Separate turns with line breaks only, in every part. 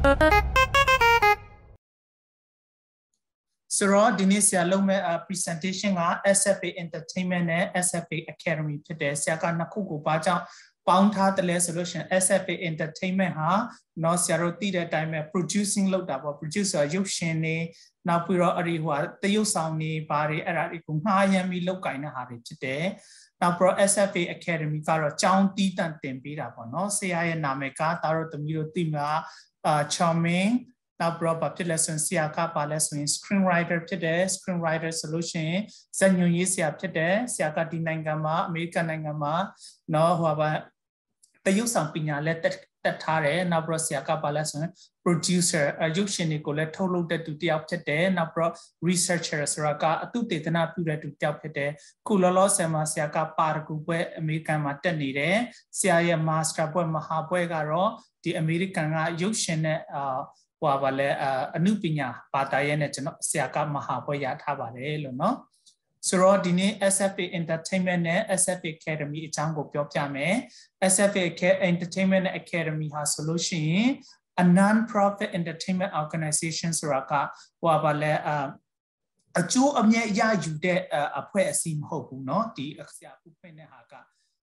ဆိုတော့ဒီနေ့ဆရာလုပ်မဲ့ presentation က SFA Entertainment နဲ့ SFA Academy ဖြစ်တယ်ဆရာကနှစ်ခုကိုဘာကြောင့်ပေါင်းထားတယ်လဲဆိုလို့ရှိရင် SFA Entertainment ဟာเนาะဆရာတို့သိတဲ့အတိုင်းပဲ producing လုပ်တာပေါ့ producer ရုပ်ရှင်တွေနောက်ပြီးတော့အဲ့ဒီဟိုတရုပ်ဆောင်တွေဘာတွေအဲ့ဒါတွေကိုငှားရမ်းပြီးလုပ်ကင်တဲ့ဟာတွေဖြစ်တယ်နောက်ပြီးတော့ SFA Academy ကတော့ကျောင်းတီးတန့်တင်ပေးတာပေါ့เนาะဆရာရဲ့နာမည်ကဒါတို့သမီးတို့သိမှာCharmingနောက်ပြီးတော့ဖြစ်လဲဆိုရင်ဆရာကပါလဲဆိုရင် screenwriter ဖြစ်တယ် screenwriter ဆိုလို့ရှိရင်ဇာတ်ညွှန်ရေးဆရာဖြစ်တယ်ဆရာကဒီနိုင်ငံမှာအမေရိကန်နိုင်ငံမှာเนาะဟိုပါတရုပ်ဆောင်ပညာလည်းတက်ထားတယ်နောက်ပြီးတော့ဆရာကပါလဲဆိုရင် producer ရုပ်ရှင်တွေကိုလည်းထုတ်လုပ်တဲ့သူတယောက်ဖြစ်တယ်နောက်ပြီးတော့ researcher ဆိုတာကအသုတေသနပြုတဲ့သူတယောက်ဖြစ်တယ်ခုလောလောဆယ်မှာဆရာကပါရဂူပွဲအမေရိကန်မှာတက်နေတယ်ဆရာရဲ့ master ပွဲမဟာပွဲကတော့ဒီအမေရိကန်ကရုပ်ရှင်နဲ့ဟိုပါလဲအနုပညာဘာသာရေးနဲ့ကျွန်တော်ဆရာကမဟာပွဲရထားပါတယ်လို့เนาะဆိုတော့ဒီနေ့ SFA Entertainment နဲ့ SFA Academy အကြောင်းကိုပြောပြမယ် SFA Entertainment နဲ့ Academy ဟာဆိုလို့ရှိရင် a non-profit entertainment organization ဆိုတာကဟိုပါလဲအကျိုးအမြတ်ရယူတဲ့အဖွဲ့အစည်းမဟုတ်ဘူးเนาะဒီဆရာဖွင့်တဲ့ဟာက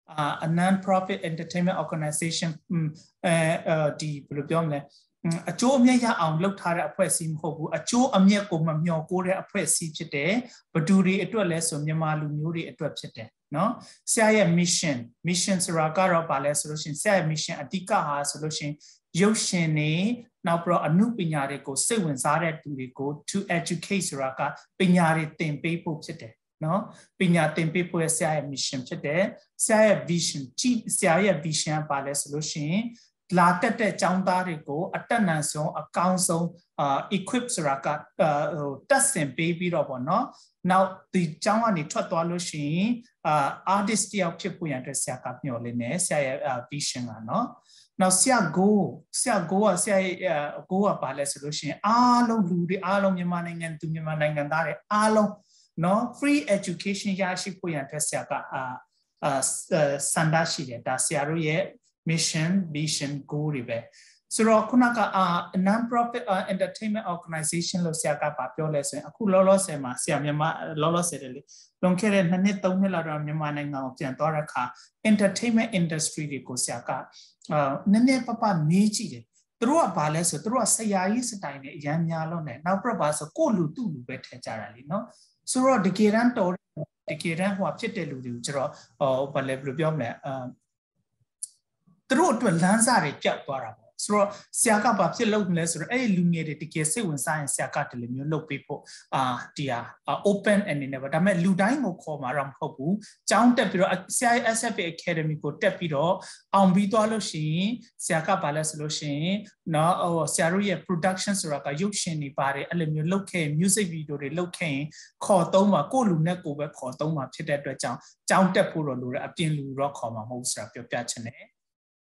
a non-profit entertainment organization ဒီဘယ်လိုပြောမလဲအကျိုးအမြတ်ရအောင်လုပ်ထားတဲ့အဖွဲ့အစည်းမဟုတ်ဘူးအကျိုးအမြတ်ကိုမမျှော်ကိုးတဲ့အဖွဲ့အစည်းဖြစ်တယ်ဘဒူတွေအတွက်လဲဆိုမြန်မာလူမျိုးတွေအတွက်ဖြစ်တယ်เนาะဆရာရဲ့ mission ဆိုတာကတော့ဘာလဲဆိုလို့ရှိရင်ဆရာရဲ့ mission အဓိကဟာဆိုလို့ရှိရင်ရုပ်ရှင်တွေနောက်ပြီးတော့အမှုပညာတွေကိုစိတ်ဝင်စားတဲ့သူတွေကို to educate ဆိုတာကပညာတွေသင်ပေးဖို့ဖြစ်တယ်เนาะပညာသင်ပေးဖို့ဆရာရဲ့ mission ဖြစ်တယ်ဆရာရဲ့ vision ဆရာရဲ့ vision ကဘာလဲဆိုလို့ရှိရင်လာတက်တဲ့ကျောင်းသားတွေကိုအတက်နံဆုံးအကောင်းဆုံးequip ဆိုတာကတက်ဆင်ပေးပြီးတော့ပေါ့နော်နောက်ဒီကျောင်းကနေထွက်သွားလို့ရှိရင်artist တယောက်ဖြစ်ဖို့ရတဲ့ဆရာကမျှော်လင့်နေဆရာရဲ့ vision ကနော်နောက်ဆရာ goal ကဆရာရဲ့ goal ကဘာလဲဆိုလို့ရှိရင်အားလုံးလူတွေအားလုံးမြန်မာနိုင်ငံသူမြန်မာနိုင်ငံသားတွေအားလုံးနော် free education ရရှိဖို့ရတဲ့ဆရာကစန္ဒရှိတယ်ဒါဆရာတို့ရဲ့mission vision goal တွေပဲဆိုတော့ခုနကnon-profit entertainment organization လို့ဆရာကပြောလဲဆိုရင်အခုလောလောဆယ်မှာဆရာမြန်မာလောလောဆယ်တယ်လေလွန်ခဲ့တဲ့2နှစ်3နှစ်လောက်တော့မြန်မာနိုင်ငံကိုပြန်သွားတဲ့အခါ entertainment industry တွေကိုဆရာကနည်းနည်းပမေးကြည့်တယ်သူတို့ကဘာလဲဆိုသူတို့ကဆရာကြီးစတိုင်နဲ့အရန်များလို့နဲ့နောက်ပြီးတော့ဘာဆိုကိုလူသူ့လူပဲထည့်ကြတာလीเนาะဆိုတော့တကယ်တမ်းတော်တကယ်တမ်းဟိုဖြစ်တဲ့လူတွေကိုကျတော့ဘာလဲဘယ်လိုပြောမလဲသူတို့အတွက်လမ်းစာတွေပြတ်သွားတာပေါ့ဆိုတော့ဆရာကဘာဖြစ်လုပ်မလဲဆိုတော့အဲ့ဒီလူငယ်တွေတကယ်စိတ်ဝင်စားရင်ဆရာကဒီလိုမျိုးလုပ်ပေးဖို့ဒီဟာ open အနေနဲ့ပါဒါပေမဲ့လူတိုင်းကိုခေါ်မှာတော့မဟုတ်ဘူးကျောင်းတက်ပြီးတော့ဆရာရဲ့ SFA Academy ကိုတက်ပြီးတော့အောင်ပြီးသွားလို့ရှိရင်ဆရာကဘာလဲဆိုလို့ရှိရင်เนาะဆရာတို့ရဲ့ production ဆိုတာကရုပ်ရှင်တွေပါတယ်အဲ့လိုမျိုးလုပ်ခဲ့ music video တွေလုပ်ခဲ့ရင်ခေါ်သုံးပါကိုလူနဲ့ကိုပဲခေါ်သုံးပါဖြစ်တဲ့အတွက်ကြောင့်ကျောင်းတက်ဖို့တော့လိုတယ်အပြင်လူတော့ခေါ်မှာမဟုတ်ဆိုတာပြောပြချင်တယ်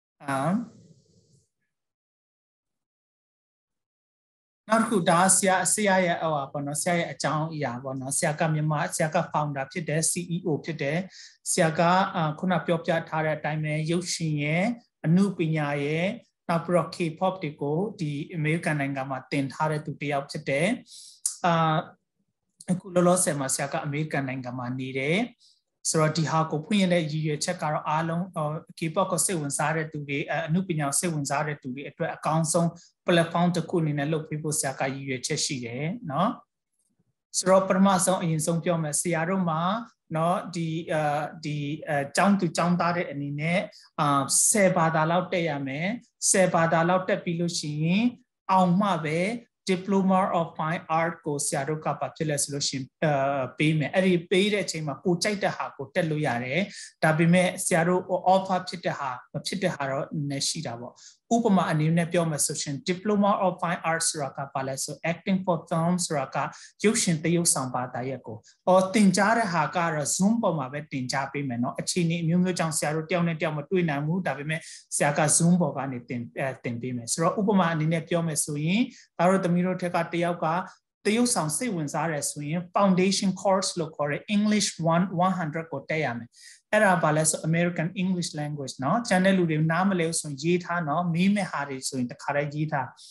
နောက်တစ်ခုဒါဆရာရဲ့ဟိုပါပေါ့နော်ဆရာရဲ့အကြောင်းအရာပေါ့နော်ဆရာကမြန်မာဆရာက founder ဖြစ်တယ် CEO ဖြစ်တယ်ဆရာကခုနပြောပြထားတဲ့အတိုင်းပဲရုပ်ရှင်ရဲ့အမှုပညာရဲ့နောက်ပြီးတော့ K-pop တွေကိုဒီအမေရိကန်နိုင်ငံမှာတင်ထားတဲ့သူတယောက်ဖြစ်တယ်အခုလောလောဆယ်မှာဆရာကအမေရိကန်နိုင်ငံမှာနေတယ်ဆိုတော့ဒီဟာကိုဖွင့်ရတဲ့ရည်ရွယ်ချက်ကတော့အားလုံး K-pop ကိုစိတ်ဝင်စားတဲ့သူတွေအမှုပညာကိုစိတ်ဝင်စားတဲ့သူတွေအတွက်အကောင်းဆုံး platform တစ်ခုအနေနဲ့လုပ်ပေးဖို့ဆရာကရည်ရွယ်ချက်ရှိတယ်เนาะဆိုတော့ပထမဆုံးအရင်ဆုံးပြောမယ်ဆရာတို့မှာเนาะဒီကျောင်းသူကျောင်းသားတဲ့အနေနဲ့10ဘာသာလောက်တက်ရမယ်10ဘာသာလောက်တက်ပြီးလို့ရှိရင်အောင်မှပဲDiploma of Fine Art ကိုဆရာတို့ကဘာဖြစ်လဲဆိုလို့ရှင်ပေးမယ်အဲ့ဒီပေးတဲ့အချိန်မှာကိုကြိုက်တဲ့ဟာကိုတက်လို့ရတယ်ဒါပေမဲ့ဆရာတို့ offer ဖြစ်တဲ့ဟာမဖြစ်တဲ့ဟာတော့နည်းရှိတာပေါ့ဥပမာအနေနဲ့ပြောမယ်ဆိုရှင် Diploma of Fine Art ဆိုတာကဘာလဲဆို Acting for Film ဆိုတာကရုပ်ရှင်သရုပ်ဆောင်ဘာသာရပ်ကိုသင်ကြားတဲ့ဟာကတော့ Zoom ပေါ်မှာပဲသင်ကြားပေးမယ်เนาะအခြေအနေအမျိုးမျိုးကြောင့်ဆရာတို့တယောက်နဲ့တယောက်မတွေ့နိုင်ဘူးဒါပေမဲ့ဆရာက Zoom ပေါ်ကနေသင်ပေးမယ်ဆိုတော့ဥပမာအနေနဲ့ပြောမယ်ဆိုရင်ဒါတို့သမီးတို့ထက်ကတယောက်ကတရုပ်ဆောင်စိတ်ဝင်စားရဆိုရင် foundation course လို့ခေါ်တဲ့ English 100ကိုတက်ရမယ်အဲ့ဒါဘာလဲဆို American English language เนาะ channel လူတွေနားမလဲဆိုရင်ရေးထားเนาะမေးမဲ့ဟာတွေဆိုရင်တခါတည်းရေးထား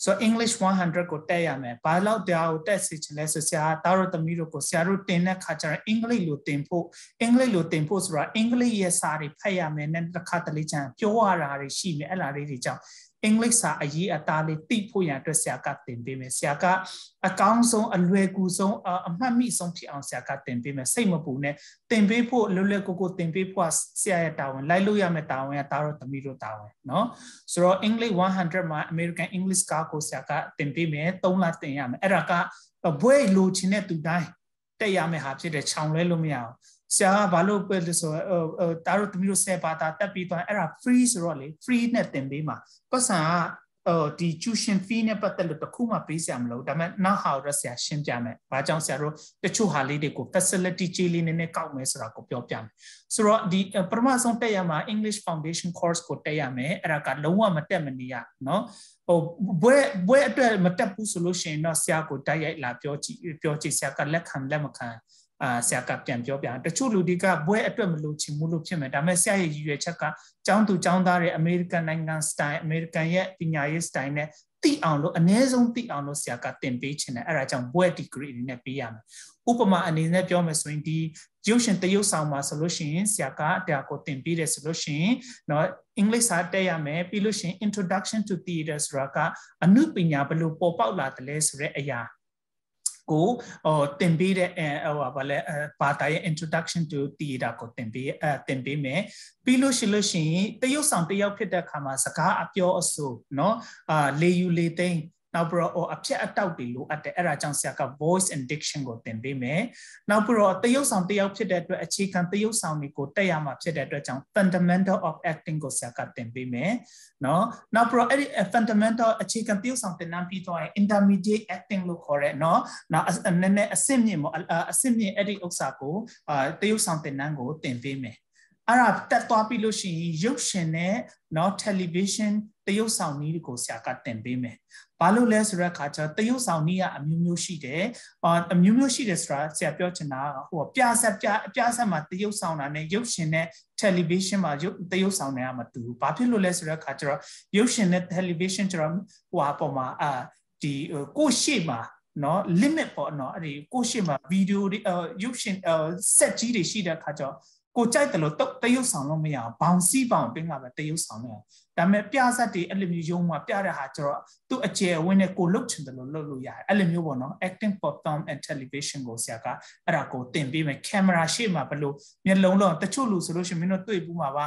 so English 100ကိုတက်ရမယ်ဘာလို့တရားကိုတက်စီချင်လဲဆိုဆရာတားတို့သမီးတို့ကိုဆရာတို့တင်တဲ့ခါကျတော့ English လို့တင်ဖို့ဆိုတာ English ရဲ့စာတွေဖတ်ရမယ်နဲ့တစ်ခါတလေချမ်းပြောရတာတွေရှိမယ်အဲ့လားတွေကြောင့် English စာအရေးအသားလေးသိဖို့ရန်အတွက်ဆရာကတင်ပေးမယ်ဆရာကအကောင်းဆုံးအလွယ်ကူဆုံးအမှတ်မိဆုံးဖြစ်အောင်ဆရာကတင်ပေးမယ်စိတ်မပူနဲ့တင်ပေးဖို့လွယ်လွယ်ကူကူတင်ပေးဖို့ဆရာရဲ့တာဝန်လိုက်လို့ရမယ်တာဝန်ကတားတော့သမီးတို့တာဝန်เนาะဆိုတော့ English 100မှာ American English ကိုဆရာကတင်ပေးမယ်3လတင်ရမယ်အဲ့ဒါကဘွဲလိုချင်တဲ့သူတိုင်းတက်ရမယ်ဟာဖြစ်တဲ့ခြောင်လဲလို့မရအောင်ဆရာကဘာလို့ပဲလို့ဆိုတားတို့သမီးတို့ဆယ်ပါတာတက်ပြီးသွားအဲ့ဒါ free ဆိုတော့လေ free နဲ့တင်ပေးမှာပတ်စံကဒီ tuition fee နဲ့ပတ်သက်လို့တခုမှပေးစရာမလိုဒါပေမဲ့နောက်ဟာတော့ဆရာရှင်းပြမယ်။ဘာကြောင့်ဆရာတို့တချို့ဟာလေးတွေကို facility ကြီးလေးနည်းနည်းကောက်မယ်ဆိုတာကိုပြောပြမယ်။ဆိုတော့ဒီပထမဆုံးတက်ရမှာ English Foundation course ကိုတက်ရမယ်။အဲ့ဒါကလုံးဝမတက်မနေရနော်။ဘွဲအတွက်မတက်ဘူးဆိုလို့ရှိရင်တော့ဆရာကိုတိုက်ရိုက်လာပြောကြည့်ဆရာကလက်ခံလက်မခံဆရာကပြန်ပြောပြတချို့လူတွေကဘွဲအတွက်မလို့ချင်ဘူးလို့ဖြစ်မယ်ဒါပေမဲ့ဆရာရဲ့ရည်ရွယ်ချက်ကကျောင်းသူကျောင်းသားတွေ American နိုင်ငံ style American ရဲ့ပညာရေး style နဲ့သိအောင်လို့အနည်းဆုံးသိအောင်လို့ဆရာကသင်ပေးချင်တယ်အဲ့ဒါကြောင့်ဘွဲ degree အနေနဲ့ပေးရမယ်ဥပမာအနေနဲ့ပြောမယ်ဆိုရင်ဒီရုပ်ရှင်တရုပ်ဆောင်မှာဆိုလို့ရှိရင်ဆရာကတရားကိုသင်ပေးတယ်ဆိုလို့ရှိရင်เนาะ English စာတက်ရမယ်ပြီးလို့ရှိရင် Introduction to Theatre ဆိုတာကအနုပညာဘယ်လိုပေါ်ပေါက်လာတယ်လဲဆိုတဲ့အရာကိုတင်ပေးတဲ့ဘာလဲဘာသာရဲ့ introduction to theater ကိုတင်ပေးမယ်ပြီးလို့ရှိရင်တရုပ်ဆောင်တယောက်ဖြစ်တဲ့အခါမှာစကားအပြောအဆိုเนาะလေယူလေသိမ်းနောက်ပြီးတော့အဖြတ်အတောက်တွေလိုအပ်တယ်အဲ့ဒါကြောင့်ဆရာက voice and diction ကိုသင်ပေးမယ်နောက်ပြီးတော့တရုပ်ဆောင်တယောက်ဖြစ်တဲ့အတွက်အခြေခံတရုပ်ဆောင်တွေကိုတက်ရမှာဖြစ်တဲ့အတွက်ကြောင့် fundamental of acting ကိုဆရာကသင်ပေးမယ်နော်နောက်ပြီးတော့အဲ့ဒီ fundamental အခြေခံတရုပ်ဆောင်သင်တန်းပြီးတော့ intermediate acting လို့ခေါ်တဲ့နော်နောက်နည်းနည်းအဆင့်မြင့်အဲ့ဒီဥစ္စာကိုတရုပ်ဆောင်သင်တန်းကိုသင်ပေးမယ်အဲ့ဒါတက်သွားပြီးလို့ရှိရင်ရုပ်ရှင်နဲ့နော် television တရုပ်ဆောင်နည်းကိုဆရာကသင်ပေးမယ်ဘာလို့လဲဆိုတဲ့အခါကျတရုပ်ဆောင်နည်းကအမျိုးမျိုးရှိတယ်အမျိုးမျိုးရှိတယ်ဆိုတာဆရာပြောချင်တာဟိုပြဆက်မှာတရုပ်ဆောင်တာနဲ့ရုပ်ရှင်နဲ့ television မှာတရုပ်ဆောင်နေတာမတူဘူးဘာဖြစ်လို့လဲဆိုတဲ့အခါကျတော့ရုပ်ရှင်နဲ့ television ကျတော့ဟိုအပေါ်မှာဒီကိုရှိမှာနော် limit ပေါ့နော်အဲ့ဒီကိုရှိမှာ video ရုပ်ရှင် set ကြီးတွေရှိတဲ့အခါကျတော့ကိုကြိုက်တယ်လို့တရုပ်ဆောင်လို့မရအောင်ဘောင်စီးပေါင်တွင်းကပဲတရုပ်ဆောင်နေဒါပေမဲ့ပြဆက်တွေအဲ့လိုမျိုးရုံးမှာပြတဲ့ဟာကျတော့သူ့အကျယ်အဝန်းနဲ့ကိုလှုပ်ချင်တယ်လို့လှုပ်လို့ရတယ်အဲ့လိုမျိုးပေါ့နော် acting for film and television ကိုဆရာကအဲ့ဒါကိုသင်ပေးမယ် camera ရှေ့မှာဘယ်လိုမျက်လုံးလုံးတချို့လူဆိုလို့ရှိရင်မင်းတို့တွေ့ဘူးမှာပါ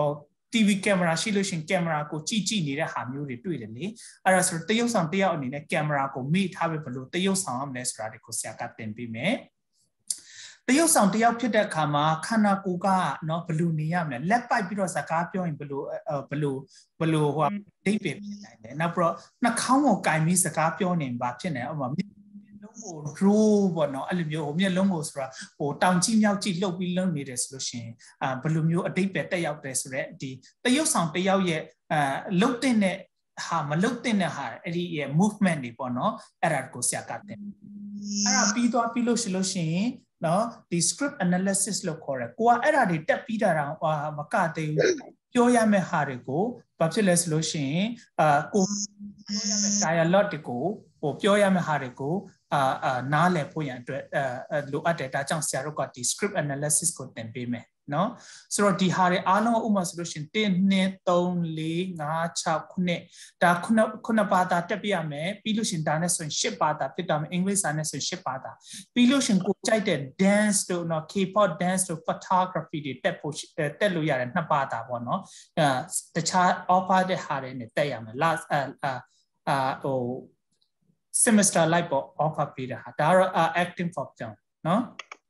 TV camera ရှိလို့ရှိရင် camera ကိုကြည့်နေတဲ့ဟာမျိုးတွေတွေ့တယ်လေအဲ့ဒါဆိုတရုပ်ဆောင်တယောက်အနေနဲ့ camera ကိုမိထားပြီးဘယ်လိုတရုပ်ဆောင်ရမလဲဆိုတာတွေကိုဆရာကသင်ပေးမယ်တရုပ်ဆောင်တယောက်ဖြစ်တဲ့အခါမှာခန္ဓာကိုယ်ကနော်ဘယ်လိုနေရမလဲလက်ပိုက်ပြီးတော့စကားပြောရင်ဘယ်လိုဟိုအဓိပ္ပာယ်ဖြစ်နိုင်တယ်နောက်ပြီးတော့နှာခေါင်းကိုကင်ပြီးစကားပြောနေပါဖြစ်နေဥပမာမျက်လုံးကို roll ပေါ့နော်အဲ့လိုမျိုးဟိုမျက်လုံးကိုဆိုတာဟိုတောင်ကြည့်မြောက်ကြည့်လှုပ်ပြီးလုံးနေတယ်ဆိုလို့ရှိရင်ဘယ်လိုမျိုးအဓိပ္ပာယ်တက်ရောက်တယ်ဆိုတော့ဒီတရုပ်ဆောင်တယောက်ရဲ့လှုပ်တဲ့ဟာမလှုပ်တဲ့ဟာအဲ့ဒီရဲ့ movement တွေပေါ့နော်အဲ့ဒါကိုဆရာကတင်အဲ့ဒါပြီးလို့ရှိရင်နော်ဒီ script analysis လို့ခေါ်တယ်ကိုကအဲ့ဒါတွေတက်ပြီးတာတော့မကသေးဘူးပြောရမယ့်ဟာတွေကိုဘာဖြစ်လဲဆိုလို့ရှိရင်ကိုပြောရမယ့် dialogue တွေကိုဟိုပြောရမယ့်ဟာတွေကိုနားလည်ဖို့ရန်အတွက်လိုအပ်တယ်ဒါကြောင့်ဆရာတို့ကဒီ script analysis ကိုသင်ပေးမယ်နော်ဆိုတော့ဒီဟာတွေအားလုံးဥပမာဆိုလို့ရှိရင်1 2 3 4 5 6 9ဒါ9ဘာသာတက်ပြရမယ်ပြီးလို့ရှိရင်ဒါနဲ့ဆိုရင်10ဘာသာဖြစ်တာမယ်အင်္ဂလိပ်စာနဲ့ဆိုရင်10ဘာသာပြီးလို့ရှိရင်ကိုကြိုက်တဲ့ dance တို့နော် K-pop dance တို့ photography တွေတက်လို့ရတယ်2ဘာသာပေါ့နော်တခြား offer တဲ့ဟာတွေနဲ့တက်ရမယ် last ဟို semester လိုက်ပေါ့ offer ပေးတာဟာဒါတော့ acting for film နော်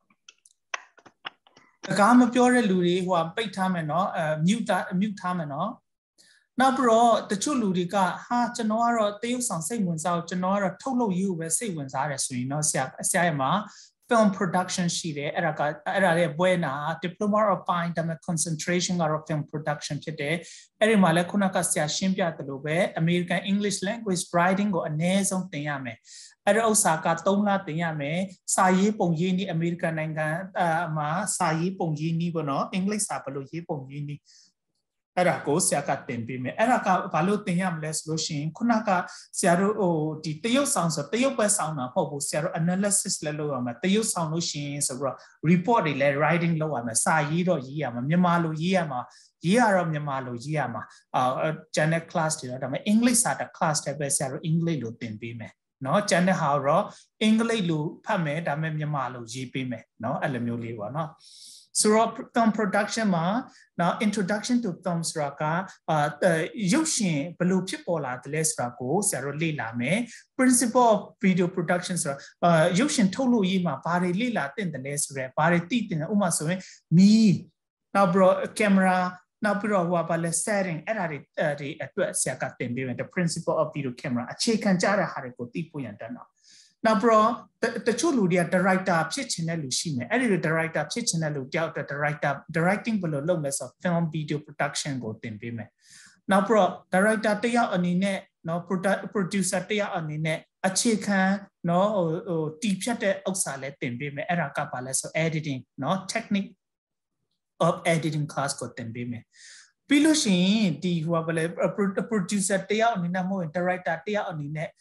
စကားမပြောတဲ့လူတွေဟိုပိတ်ထားမယ်နော်mute ထားမယ်နော်နောက်ပြီးတော့တချို့လူတွေကဟာကျွန်တော်ကတော့တရုပ်ဆောင်စိတ်ဝင်စားအောင်ကျွန်တော်ကတော့ထုတ်လုပ်ရေးကိုပဲစိတ်ဝင်စားတယ်ဆိုရင်တော့ဆရာရဲ့မှာ film production ရှိတယ်အဲ့ဒါရဲ့ဘွဲနာ diploma of fine concentration ကတော့ film production ဖြစ်တယ်အဲ့ဒီမှာလည်းခုနကဆရာရှင်းပြသလိုပဲ American English language writing ကိုအနည်းဆုံးသင်ရမယ်အဲ့ဒီဥစ္စာက3လသင်ရမယ်စာရေးပုံရေးနည်း American နိုင်ငံမှာစာရေးပုံရေးနည်းပေါ့နော်အင်္ဂလိပ်စာဘယ်လိုရေးပုံရေးနည်းအဲ့ဒါကိုဆရာကတင်ပေးမယ်အဲ့ဒါကဘာလို့တင်ရမလဲဆိုလို့ရှိရင်ခုနကဆရာတို့ဒီတရုတ်ဆောင်ဆိုတရုတ်ပဲဆောင်တာမဟုတ်ဘူးဆရာတို့ analysis လည်းလုပ်ရမှာတရုတ်ဆောင်လို့ရှိရင်ဆိုတော့ report တွေလည်း writing လုပ်ရမှာစာရေးတော့ရေးရမှာမြန်မာလိုရေးရမှာရေးရတော့မြန်မာလိုရေးရမှာgeneral class တွေတော့ဒါပေမဲ့ English စာတာ class တွေပဲဆရာတို့ English လိုတင်ပေးမယ်နော်ကျန်တဲ့ဟာတော့ English လိုဖတ်မယ်ဒါပေမဲ့မြန်မာလိုရေးပေးမယ်နော်အဲ့လိုမျိုးလေးပေါ့နော်ဆိုတော့ film production မှာနော် introduction to film ဆိုတာကရုပ်ရှင်ဘယ်လိုဖြစ်ပေါ်လာတယ်လဲဆိုတာကိုဆရာတို့လေ့လာမယ် principle of video production ဆိုတာရုပ်ရှင်ထုတ်လို့ရေးမှာဘာတွေလေ့လာသင့်တယ်လဲဆိုတော့ဘာတွေသိသင့်တယ်ဥပမာဆိုရင်မီးနောက်ပြီးတော့ camera နောက်ပြီးတော့ဟိုပါလဲ setting အဲ့ဒါတွေအတွက်ဆရာကသင်ပေးမယ် the principle of video camera အခြေခံကြတဲ့ဟာတွေကိုသိဖို့ရန်တန်းတော့နောက်ပြီးတော့တချို့လူတွေက director ဖြစ်ချင်တဲ့လူရှိမယ်အဲ့ဒီလို director ဖြစ်ချင်တဲ့လူတယောက်အတွက် directing ဘယ်လိုလုပ်လဲဆိုတော့ film video production ကိုသင်ပေးမယ်နောက်ပြီးတော့ director တယောက်အနေနဲ့နော် producer တယောက်အနေနဲ့အခြေခံနော်ဟိုတီးဖြတ်တဲ့ဥစ္စာလည်းသင်ပေးမယ်အဲ့ဒါကဘာလဲဆို editing နော် technique of editing class ကိုသင်ပေးမယ်ပြီးလို့ရှိရင်ဒီဟိုဘာလဲ producer တယောက်အနေနဲ့မဟုတ်ရင် director တယောက်အနေနဲ့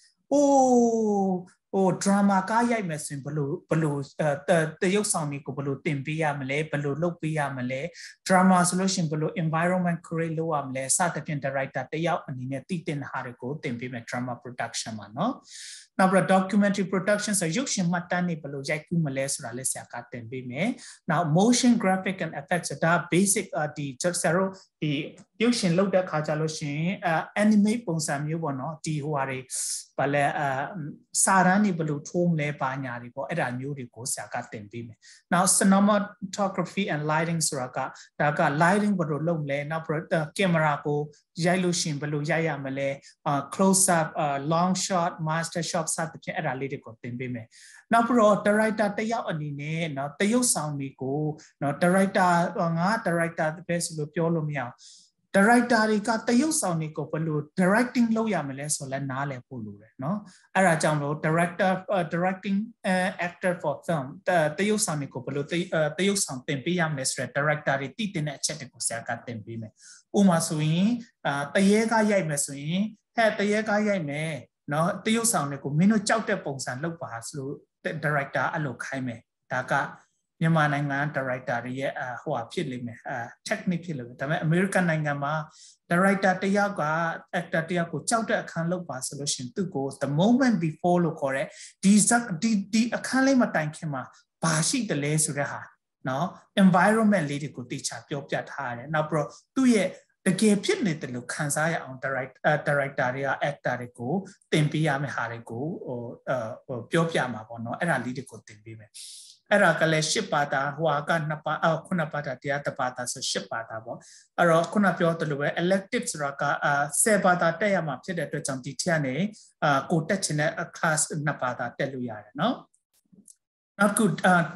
drama ကားရိုက်မယ်ဆိုရင်ဘယ်လိုတရုပ်ဆောင်တွေကိုဘယ်လိုတင်ပေးရမလဲဘယ်လိုလုပ်ပေးရမလဲ drama ဆိုလို့ရှိရင်ဘယ်လို environment create လုပ်ရမလဲစသဖြင့် director တယောက်အနေနဲ့တည်တင်တဲ့ဟာတွေကိုတင်ပေးမယ် drama production မှာเนาะနောက်ပြီး documentary production ဆိုရုပ်ရှင်မှတ်တမ်းတွေဘယ်လိုရိုက်ကူးမလဲဆိုတာလည်းဆရာကတင်ပေးမယ်နောက် motion graphic and effects ဒါ basic ဒီဆရာတို့ဒီရုပ်ရှင်လုပ်တဲ့ခါကြလို့ရှိရင်animate ပုံစံမျိုးပေါ့เนาะဒီဟိုဟာတွေဘာလဲစာရန်တွေဘယ်လိုထိုးမလဲပါညာတွေပေါ့အဲ့ဒါမျိုးတွေကိုဆရာကတင်ပေးမယ်နောက် cinematography and lighting ဆိုတာကဒါက lighting ဘယ်လိုလုပ်မလဲနောက် camera ကိုရိုက်လို့ရှိရင်ဘယ်လိုရိုက်ရမလဲclose up long shot master shot စသဖြင့်အဲ့ဒါလေးတွေကိုသင်ပေးမယ်နောက်ပြီးတော့ director တယောက်အနေနဲ့เนาะတရုပ်ဆောင်တွေကိုเนาะ director ငါ director ပဲဆိုလို့ပြောလို့မရအောင် director တွေကတရုပ်ဆောင်တွေကိုဘယ်လို directing လုပ်ရမလဲဆိုလဲနားလည်ဖို့လိုတယ်เนาะအဲ့ဒါကြောင့်လို့ directing actor for film တရုပ်ဆောင်တွေကိုဘယ်လိုတရုပ်ဆောင်သင်ပေးရမလဲဆိုတော့ director တွေတည်တဲ့အချက်တွေကိုဆရာကသင်ပေးမယ်ဥပမာဆိုရင်တရေကားရိုက်မယ်ဆိုရင်တရေကားရိုက်မယ်เนาะတရုပ်ဆောင်တွေကိုမင်းတို့ကြောက်တဲ့ပုံစံလုပ်ပါဆိုလို့ director အဲ့လိုခိုင်းမယ်ဒါကမြန်မာနိုင်ငံ director တွေရဲ့ဟိုဟာဖြစ်လိမ့်မယ်technique ဖြစ်လိမ့်မယ်ဒါပေမဲ့ American နိုင်ငံမှာ director တယောက်က actor တယောက်ကိုကြောက်တဲ့အခန်းလုပ်ပါဆိုလို့ရှင်သူ့ကို the moment before လို့ခေါ်တဲ့ဒီအခန်းလေးမတိုင်ခင်မှာဘာရှိတယ်လဲဆိုတဲ့ဟာเนาะ environment လေးတွေကိုတိကျပြောပြထားရတယ်နောက်ပြီးတော့သူ့ရဲ့တကယ်ဖြစ်နေတယ်လို့ခံစားရအောင် director တွေက actor တွေကိုတင်ပေးရမယ့်ဟာတွေကိုဟိုပြောပြမှာပေါ့เนาะအဲ့ဒါလေးတွေကိုတင်ပေးမယ်အဲ့ဒါကလည်း10ပါတာဟိုက2ပါ9ပါတာတရား1ပါတာဆို10ပါတာပေါ့အဲ့တော့ခုနပြောသလိုပဲ elective ဆိုတာက10ပါတာတက်ရမှာဖြစ်တဲ့အတွက်ကြောင့်ဒီထက်ကနေကိုတက်ချင်တဲ့ class 2ပါတာတက်လို့ရတယ်เนาะနောက်ခု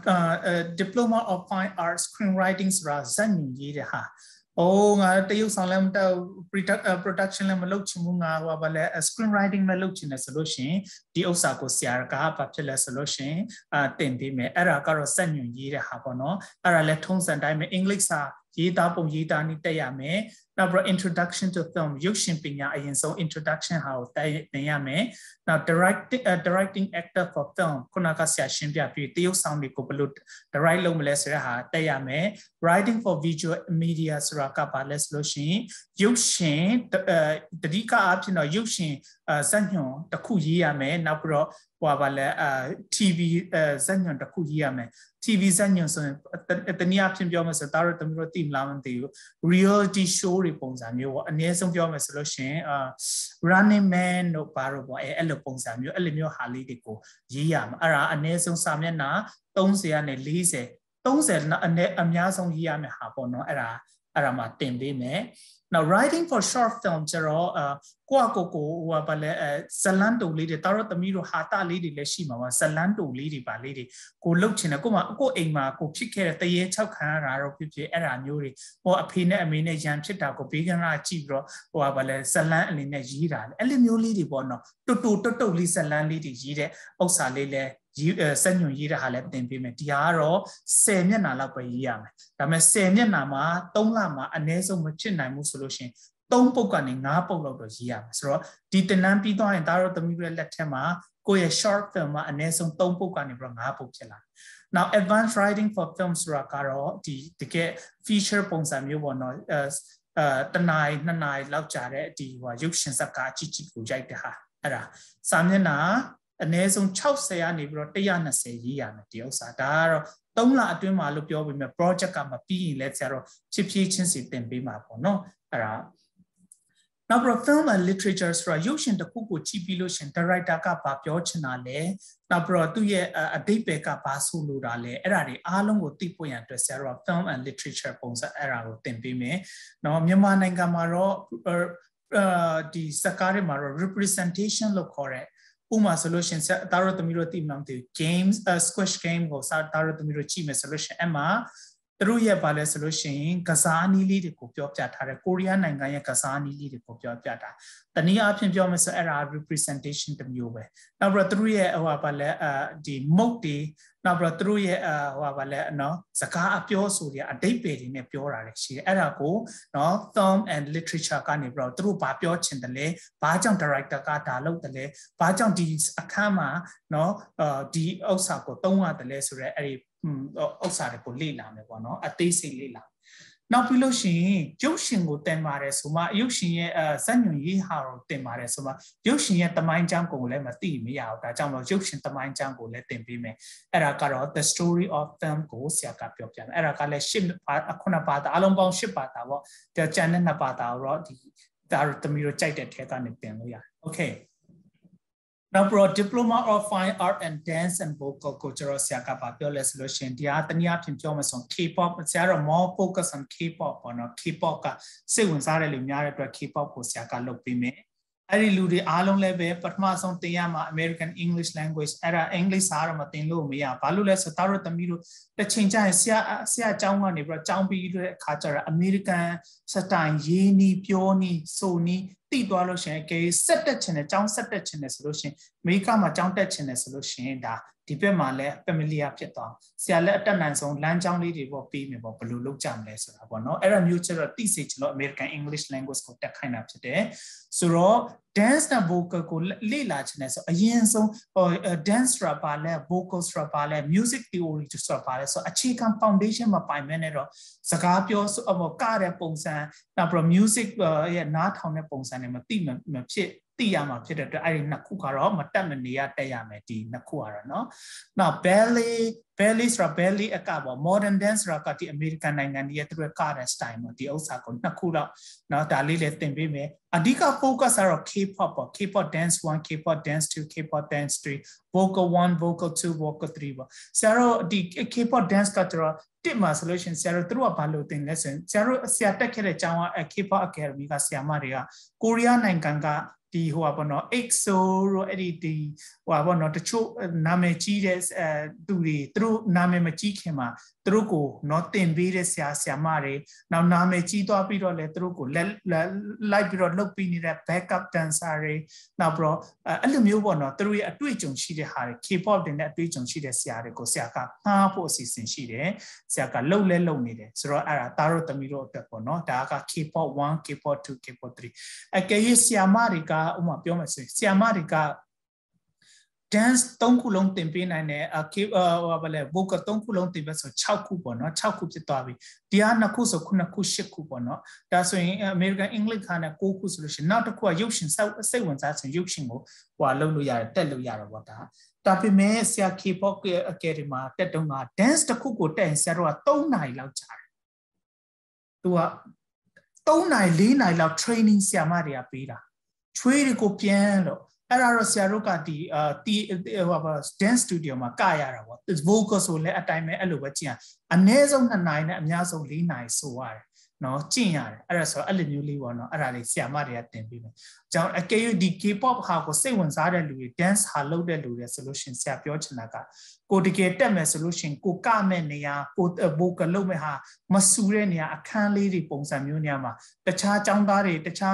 diploma of fine arts screenwriting ဆိုတာဇာတ်ညွှန်ရေးတဲ့ဟာငါတရုပ်ဆောင်လည်းမတက် production လည်းမလုပ်ချင်ဘူးငါဟိုဘာလဲ screenwriting လည်းလုပ်ချင်တယ်ဆိုလို့ရှိရင်ဒီဥစ္စာကိုဆရာကဘာဖြစ်လဲဆိုလို့ရှိရင်တင်ပေးမယ်အဲ့ဒါကတော့စက်ညွှန်ရေးတဲ့ဟာပေါ့နော်အဲ့ဒါလည်းထုံးစံတိုင်းပဲအင်္ဂလိပ်စာရေးသားပုံရေးသားနည်းတက်ရမယ်နောက်ပြီး introduction to film ရုပ်ရှင်ပညာအရင်ဆုံး introduction ဟာကိုတင်ရမယ်နောက် directing actor for film ခုနကဆရာရှင်းပြပြီးတရုပ်ဆောင်တွေကိုဘယ်လို direct လုပ်မလဲဆိုတဲ့ဟာတက်ရမယ် writing for visual media ဆိုတာကဘာလဲဆိုလို့ရှိရင်ရုပ်ရှင်တတိကအဖြစ်တော့ရုပ်ရှင်ဇာတ်ညွှန်တစ်ခုရေးရမယ်နောက်ပြီးတော့ဟိုပါလဲTV ဇာတ်ညွှန်တစ်ခုရေးရမယ် TV ဇာတ်ညွှန်ဆိုရင်တနည်းအားဖြင့်ပြောမယ်ဆိုတော့တမျိုးသိမလားမသိဘူး reality show တွေပုံစံမျိုးပေါ့အနည်းဆုံးပြောမယ်ဆိုလို့ရှိရင်running man တို့ဘာလို့ပေါ့အဲ့လိုပုံစံမျိုးအဲ့လိုမျိုးဟာလေးတွေကိုရေးရမှာအဲ့ဒါအနည်းဆုံးစာမျက်နှာ30ကနေ40 30အများဆုံးရေးရမယ်ဟာပေါ့နော်အဲ့ဒါမှတင်ပေးမယ်Now writing for short film ကျတော့ကိုဟိုဘာလဲဇလန်တူလေးတွေတော်တော်သမီးတို့ဟာတာလေးတွေလည်းရှိမှာပါဇလန်တူလေးတွေပါလေးတွေကိုလှုပ်ချင်တယ်ကိုအိမ်မှာကိုဖြစ်ခဲ့တဲ့တရေ6ခံရတာတော့ဖြစ်အဲ့ဒါမျိုးတွေဟိုအဖေနဲ့အမေနဲ့ရန်ဖြစ်တာကိုဘေးကနာကြည့်ပြီးတော့ဟိုဘာလဲဇလန်အနေနဲ့ရေးတာလေအဲ့လိုမျိုးလေးတွေပေါ့နော်တုတ်လေးဇလန်လေးတွေရေးတဲ့ဥစ္စာလေးလဲစက်ညွန်ရေးတဲ့ဟာလည်းသင်ပေးမယ်ဒီဟာကတော့10မျက်နှာလောက်ပဲရေးရမယ်ဒါပေမဲ့10မျက်နှာမှာ3လမှာအနည်းဆုံးမဖြစ်နိုင်ဘူးဆိုလို့ရှိရင်3ပုတ်ကနေ5ပုတ်လောက်တော့ရေးရမယ်ဆိုတော့ဒီသင်တန်းပြီးသွားရင်ဒါတော့သမီးတို့လက်ထက်မှာကိုယ့်ရဲ့ short film မှာအနည်းဆုံး3ပုတ်ကနေပြီးတော့5ပုတ်ဖြစ်လာတယ် now advanced writing for films ဆိုတာကတော့ဒီတကယ် feature ပုံစံမျိုးပေါ့နော်တနား2နာရီလောက်ကြာတဲ့ဒီဟိုရုပ်ရှင်ဇာတ်ကားကြီးကြီးကိုရိုက်တဲ့ဟာအဲ့ဒါစာမျက်နှာအနည်းဆုံး60ကနေပြီးတော့120ရေးရမယ်ဒီဥစ္စာဒါကတော့3လအတွင်းမှာလို့ပြောပြီးမြဲ project ကမပြီးရင်လည်းဆရာတော့ဖြစ်ဖြစ်ချင်းစီတင်ပေးမှာပေါ့နော်အဲ့ဒါနောက် film and literature ဆိုတာရုပ်ရှင်တစ်ခုကိုကြည့်ပြီးလို့ရှင် director ကဘာပြောချင်တာလဲနောက်ပြီးတော့သူ့ရဲ့အဓိပ္ပာယ်ကဘာဆိုလိုတာလဲအဲ့ဒါတွေအားလုံးကိုသိဖို့ရန်အတွက်ဆရာတို့ film and literature ပုံစံအဲ့ဒါကိုသင်ပေးမယ်เนาะမြန်မာနိုင်ငံမှာတော့ဒီစကားတွေမှာတော့ representation လို့ခေါ်တဲ့ဥပမာဆိုလို့ရှင်ဒါတော့သမီးတို့သိမှမသိဘူး games squish game ကိုဒါတော့သမီးတို့ကြည့်မယ်ဆိုလို့ရှင်အဲ့မှာသူတို့ရဲ့ဘာလဲဆိုလို့ရှိရင်ကစားနည်းလေးတွေကိုပြောပြထားတယ်ကိုရီးယားနိုင်ငံရဲ့ကစားနည်းလေးတွေကိုပြောပြတာတနည်းအားဖြင့်ပြောမယ်ဆိုအဲ့ဒါ representation တစ်မျိုးပဲနောက်ပြီးတော့သူတို့ရဲ့ဟိုဘာလဲဒီ mode တွေနောက်ပြီးတော့သူတို့ရဲ့ဟိုဘာလဲနော်စကားအပြောဆိုတွေအဓိပ္ပာယ်တွေနဲ့ပြောတာလေရှိတယ်အဲ့ဒါကိုနော် film and literature ကနေပြီးတော့သူတို့ဘာပြောချင်တယ်လဲဘာကြောင့် director ကဒါလုပ်တယ်လဲဘာကြောင့်ဒီအခန်းမှာနော်ဒီဥစ္စာကိုသုံးရတယ်လဲဆိုတော့အဲ့ဒီဥစ္စာတွေကိုလေ့လာမယ်ပေါ့နော်အသေးစိတ်လေ့လာနောက်ပြီးလို့ရှိရင်ရုပ်ရှင်ကိုတင်ပါတယ်ဆိုမှရုပ်ရှင်ရဲ့ဇာတ်ညွှန်ရေးဟာကိုတင်ပါတယ်ဆိုမှရုပ်ရှင်ရဲ့သမိုင်းကြောင်းကိုလည်းမသိမရဘူးဒါကြောင့်မို့ရုပ်ရှင်သမိုင်းကြောင်းကိုလည်းတင်ပေးမယ်အဲ့ဒါကတော့ the story of film ကိုဆရာကပြောပြမယ်အဲ့ဒါကလည်း9ပါတာအလုံးပေါင်း10ပါတာပေါ့ဒါကျန်တဲ့2ပါတာတော့ဒီဒါသမီးတို့ကြိုက်တဲ့ထဲကနေတင်လို့ရတယ် okay now pro diploma of fine art and dance and vocal ကိုကျွန်တော်ဆရာကပြောလဲဆိုလို့ရှင်ဒီဟာတနည်းအားဖြင့်ပြောမှဆို K-pop ဆရာတော့ more focus on K-pop ပေါ့နော် K-pop ကစိတ်ဝင်စားတဲ့လူများတဲ့အတွက် K-pop ကိုဆရာကလုပ်ပေးမယ်အဲ့ဒီလူတွေအားလုံးလည်းပဲပထမဆုံးသင်ရမှာ American English language အဲ့ဒါ English စာတော့မသင်လို့မရဘာလို့လဲဆိုတော့သမီးတို့တစ်ချိန်ကျရင်ဆရာအကြောင်းကနေပြီးတော့ကြောင်းပြီးတဲ့အခါကျတော့ American စတိုင်ရေးနီးပြောနီးဆိုနီးတိသွားလို့ရှင်ကေဆက်တက်ချင်တယ်ကြောင်းဆက်တက်ချင်တယ်ဆိုလို့ရှင်အမေရိကမှာကြောင်းတက်ချင်တယ်ဆိုလို့ရှင်ဒါဒီဘက်မှာလည်း familiar ဖြစ်သွားဆရာလည်းအတက်နိုင်ဆုံးလမ်းကြောင်းလေးတွေပေါ့ပြီးမြင်ပေါ့ဘယ်လိုလုပ်ကြမလဲဆိုတာပေါ့နော်အဲ့ဒါမျိုးကျတော့သိစေချင်လို့ American English language ကိုတက်ခိုင်းတာဖြစ်တယ်ဆိုတော့ dance နဲ့ vocal ကိုလေ့လာချင်တယ်ဆိုအရင်ဆုံး dance ဆိုတာပါလဲ vocal ဆိုတာပါလဲ music theory ဆိုတာပါလဲဆိုအခြေခံ foundation မှာပိုင်မဲ့နဲ့တော့စကားပြောကတဲ့ပုံစံနောက်ပြီး music ရဲ့နားထောင်တဲ့ပုံစံနဲ့မသိမဖြစ်သိရမှာဖြစ်တဲ့အတွက်အဲ့ဒီနှစ်ခုကတော့မတက်မနေရတက်ရမယ်ဒီနှစ်ခုကတော့เนาะနောက် ballet ဆိုတာ ballet အကပေါ့ modern dance ဆိုတာကဒီ American နိုင်ငံရဲ့သူတို့ကတဲ့ style ပေါ့ဒီဥစ္စာကိုနှစ်ခုတော့เนาะဒါလေးလည်းသင်ပေးမယ်အဓိက focus ကတော့ K-pop ပေါ့ K-pop dance 1 K-pop dance 2 K-pop dance 3 vocal 1 vocal 2 vocal 3ပေါ့ဆရာတို့ဒီ K-pop dance ကတော့တစ်မှာဆိုလို့ရှိရင်ဆရာတို့ကဘာလို့သင်လဲဆိုရင်ဆရာတက်ခဲ့တဲ့ကျောင်းက K-pop Academy ကဆရာမတွေကကိုရီးယားနိုင်ငံကဒီဟိုပါနော် EXO တို့အဲ့ဒီဟိုပါနော်တချို့နာမည်ကြီးတဲ့သူတွေသူတို့နာမည်မကြီးခင်မှာသူတို့ကိုနော်တင်ပေးတဲ့ဆရာမတွေနောက်နာမည်ကြီးသွားပြီးတော့လဲသူတို့ကိုလိုက်ပြီးတော့လုပ်ပြီးနေတဲ့ backup dancer တွေနောက်ပြီးတော့အဲ့လိုမျိုးပေါ့နော်သူတို့ရဲ့အတွေ့အကြုံရှိတဲ့ဟာတွေ K-pop တင်တဲ့အတွေ့အကြုံရှိတဲ့ဆရာတွေကိုဆရာကငှားဖို့အစီအစဉ်ရှိတယ်ဆရာကလှုပ်နေတယ်ဆိုတော့အဲ့ဒါသားတို့သမီးတို့အတွက်ပေါ့နော်ဒါက K-pop 1 K-pop 2 K-pop 3အကယ်၍ဆရာမတွေကဥပမာပြောမယ်ဆိုရင်ဆရာမတွေက dance 3ခုလုံးသင်ပေးနိုင်တယ်ဘာလဲ vocal 3ခုလုံးသင်ပေးဆို6ခုပေါ့နော်6ခုဖြစ်သွားပြီဒီဟာ2ခုဆို9ခု10ခုပေါ့နော်ဒါဆိုရင် American English ခါနဲ့9ခုဆိုလို့ရှိရင်နောက်တစ်ခုကရုပ်ရှင်စိတ်ဝင်စားဆိုရုပ်ရှင်ကိုဟိုလုပ်လို့ရတယ်တက်လို့ရတော့ပေါ့ဒါပေမဲ့ဆရာ K-pop Academy မှာတက်တော့က dance တစ်ခုကိုတက်ရင်ဆရာတို့က3နာရီလောက်ကြာတယ်သူက3နာရီ4နာရီလောက် training ဆရာမတွေကပေးတာချွေးတွေကိုပြန်လို့အဲ့ဒါတော့ဆရာတို့ကဒီဟိုdance studio မှာကရတာပေါ့ vocal ဆိုလည်းအတိုင်းပဲအဲ့လိုပဲကျင့်ရအနည်းဆုံး2နာရီနဲ့အများဆုံး4နာရီဆိုရတယ်နော်ကျင့်ရတယ်အဲ့ဒါဆိုအဲ့လိုမျိုးလေးပေါ့နော်အဲ့ဒါလေးဆရာမတွေကသင်ပေးမယ်အကြောင်းအကယ်၍ဒီ K-pop ဟာကိုစိတ်ဝင်စားတဲ့လူတွေ dance ဟာလုပ်တဲ့လူတွေဆိုလို့ရှိရင်ဆရာပြောချင်တာကကိုတကယ်တက်မယ်ဆိုလို့ရှိရင်ကိုကမဲ့နေရာကို vocal လုပ်မဲ့ဟာမဆူတဲ့နေရာအခန်းလေးတွေပုံစံမျိုးနေရာမှာတခြားចောင်းသားတွေတခြား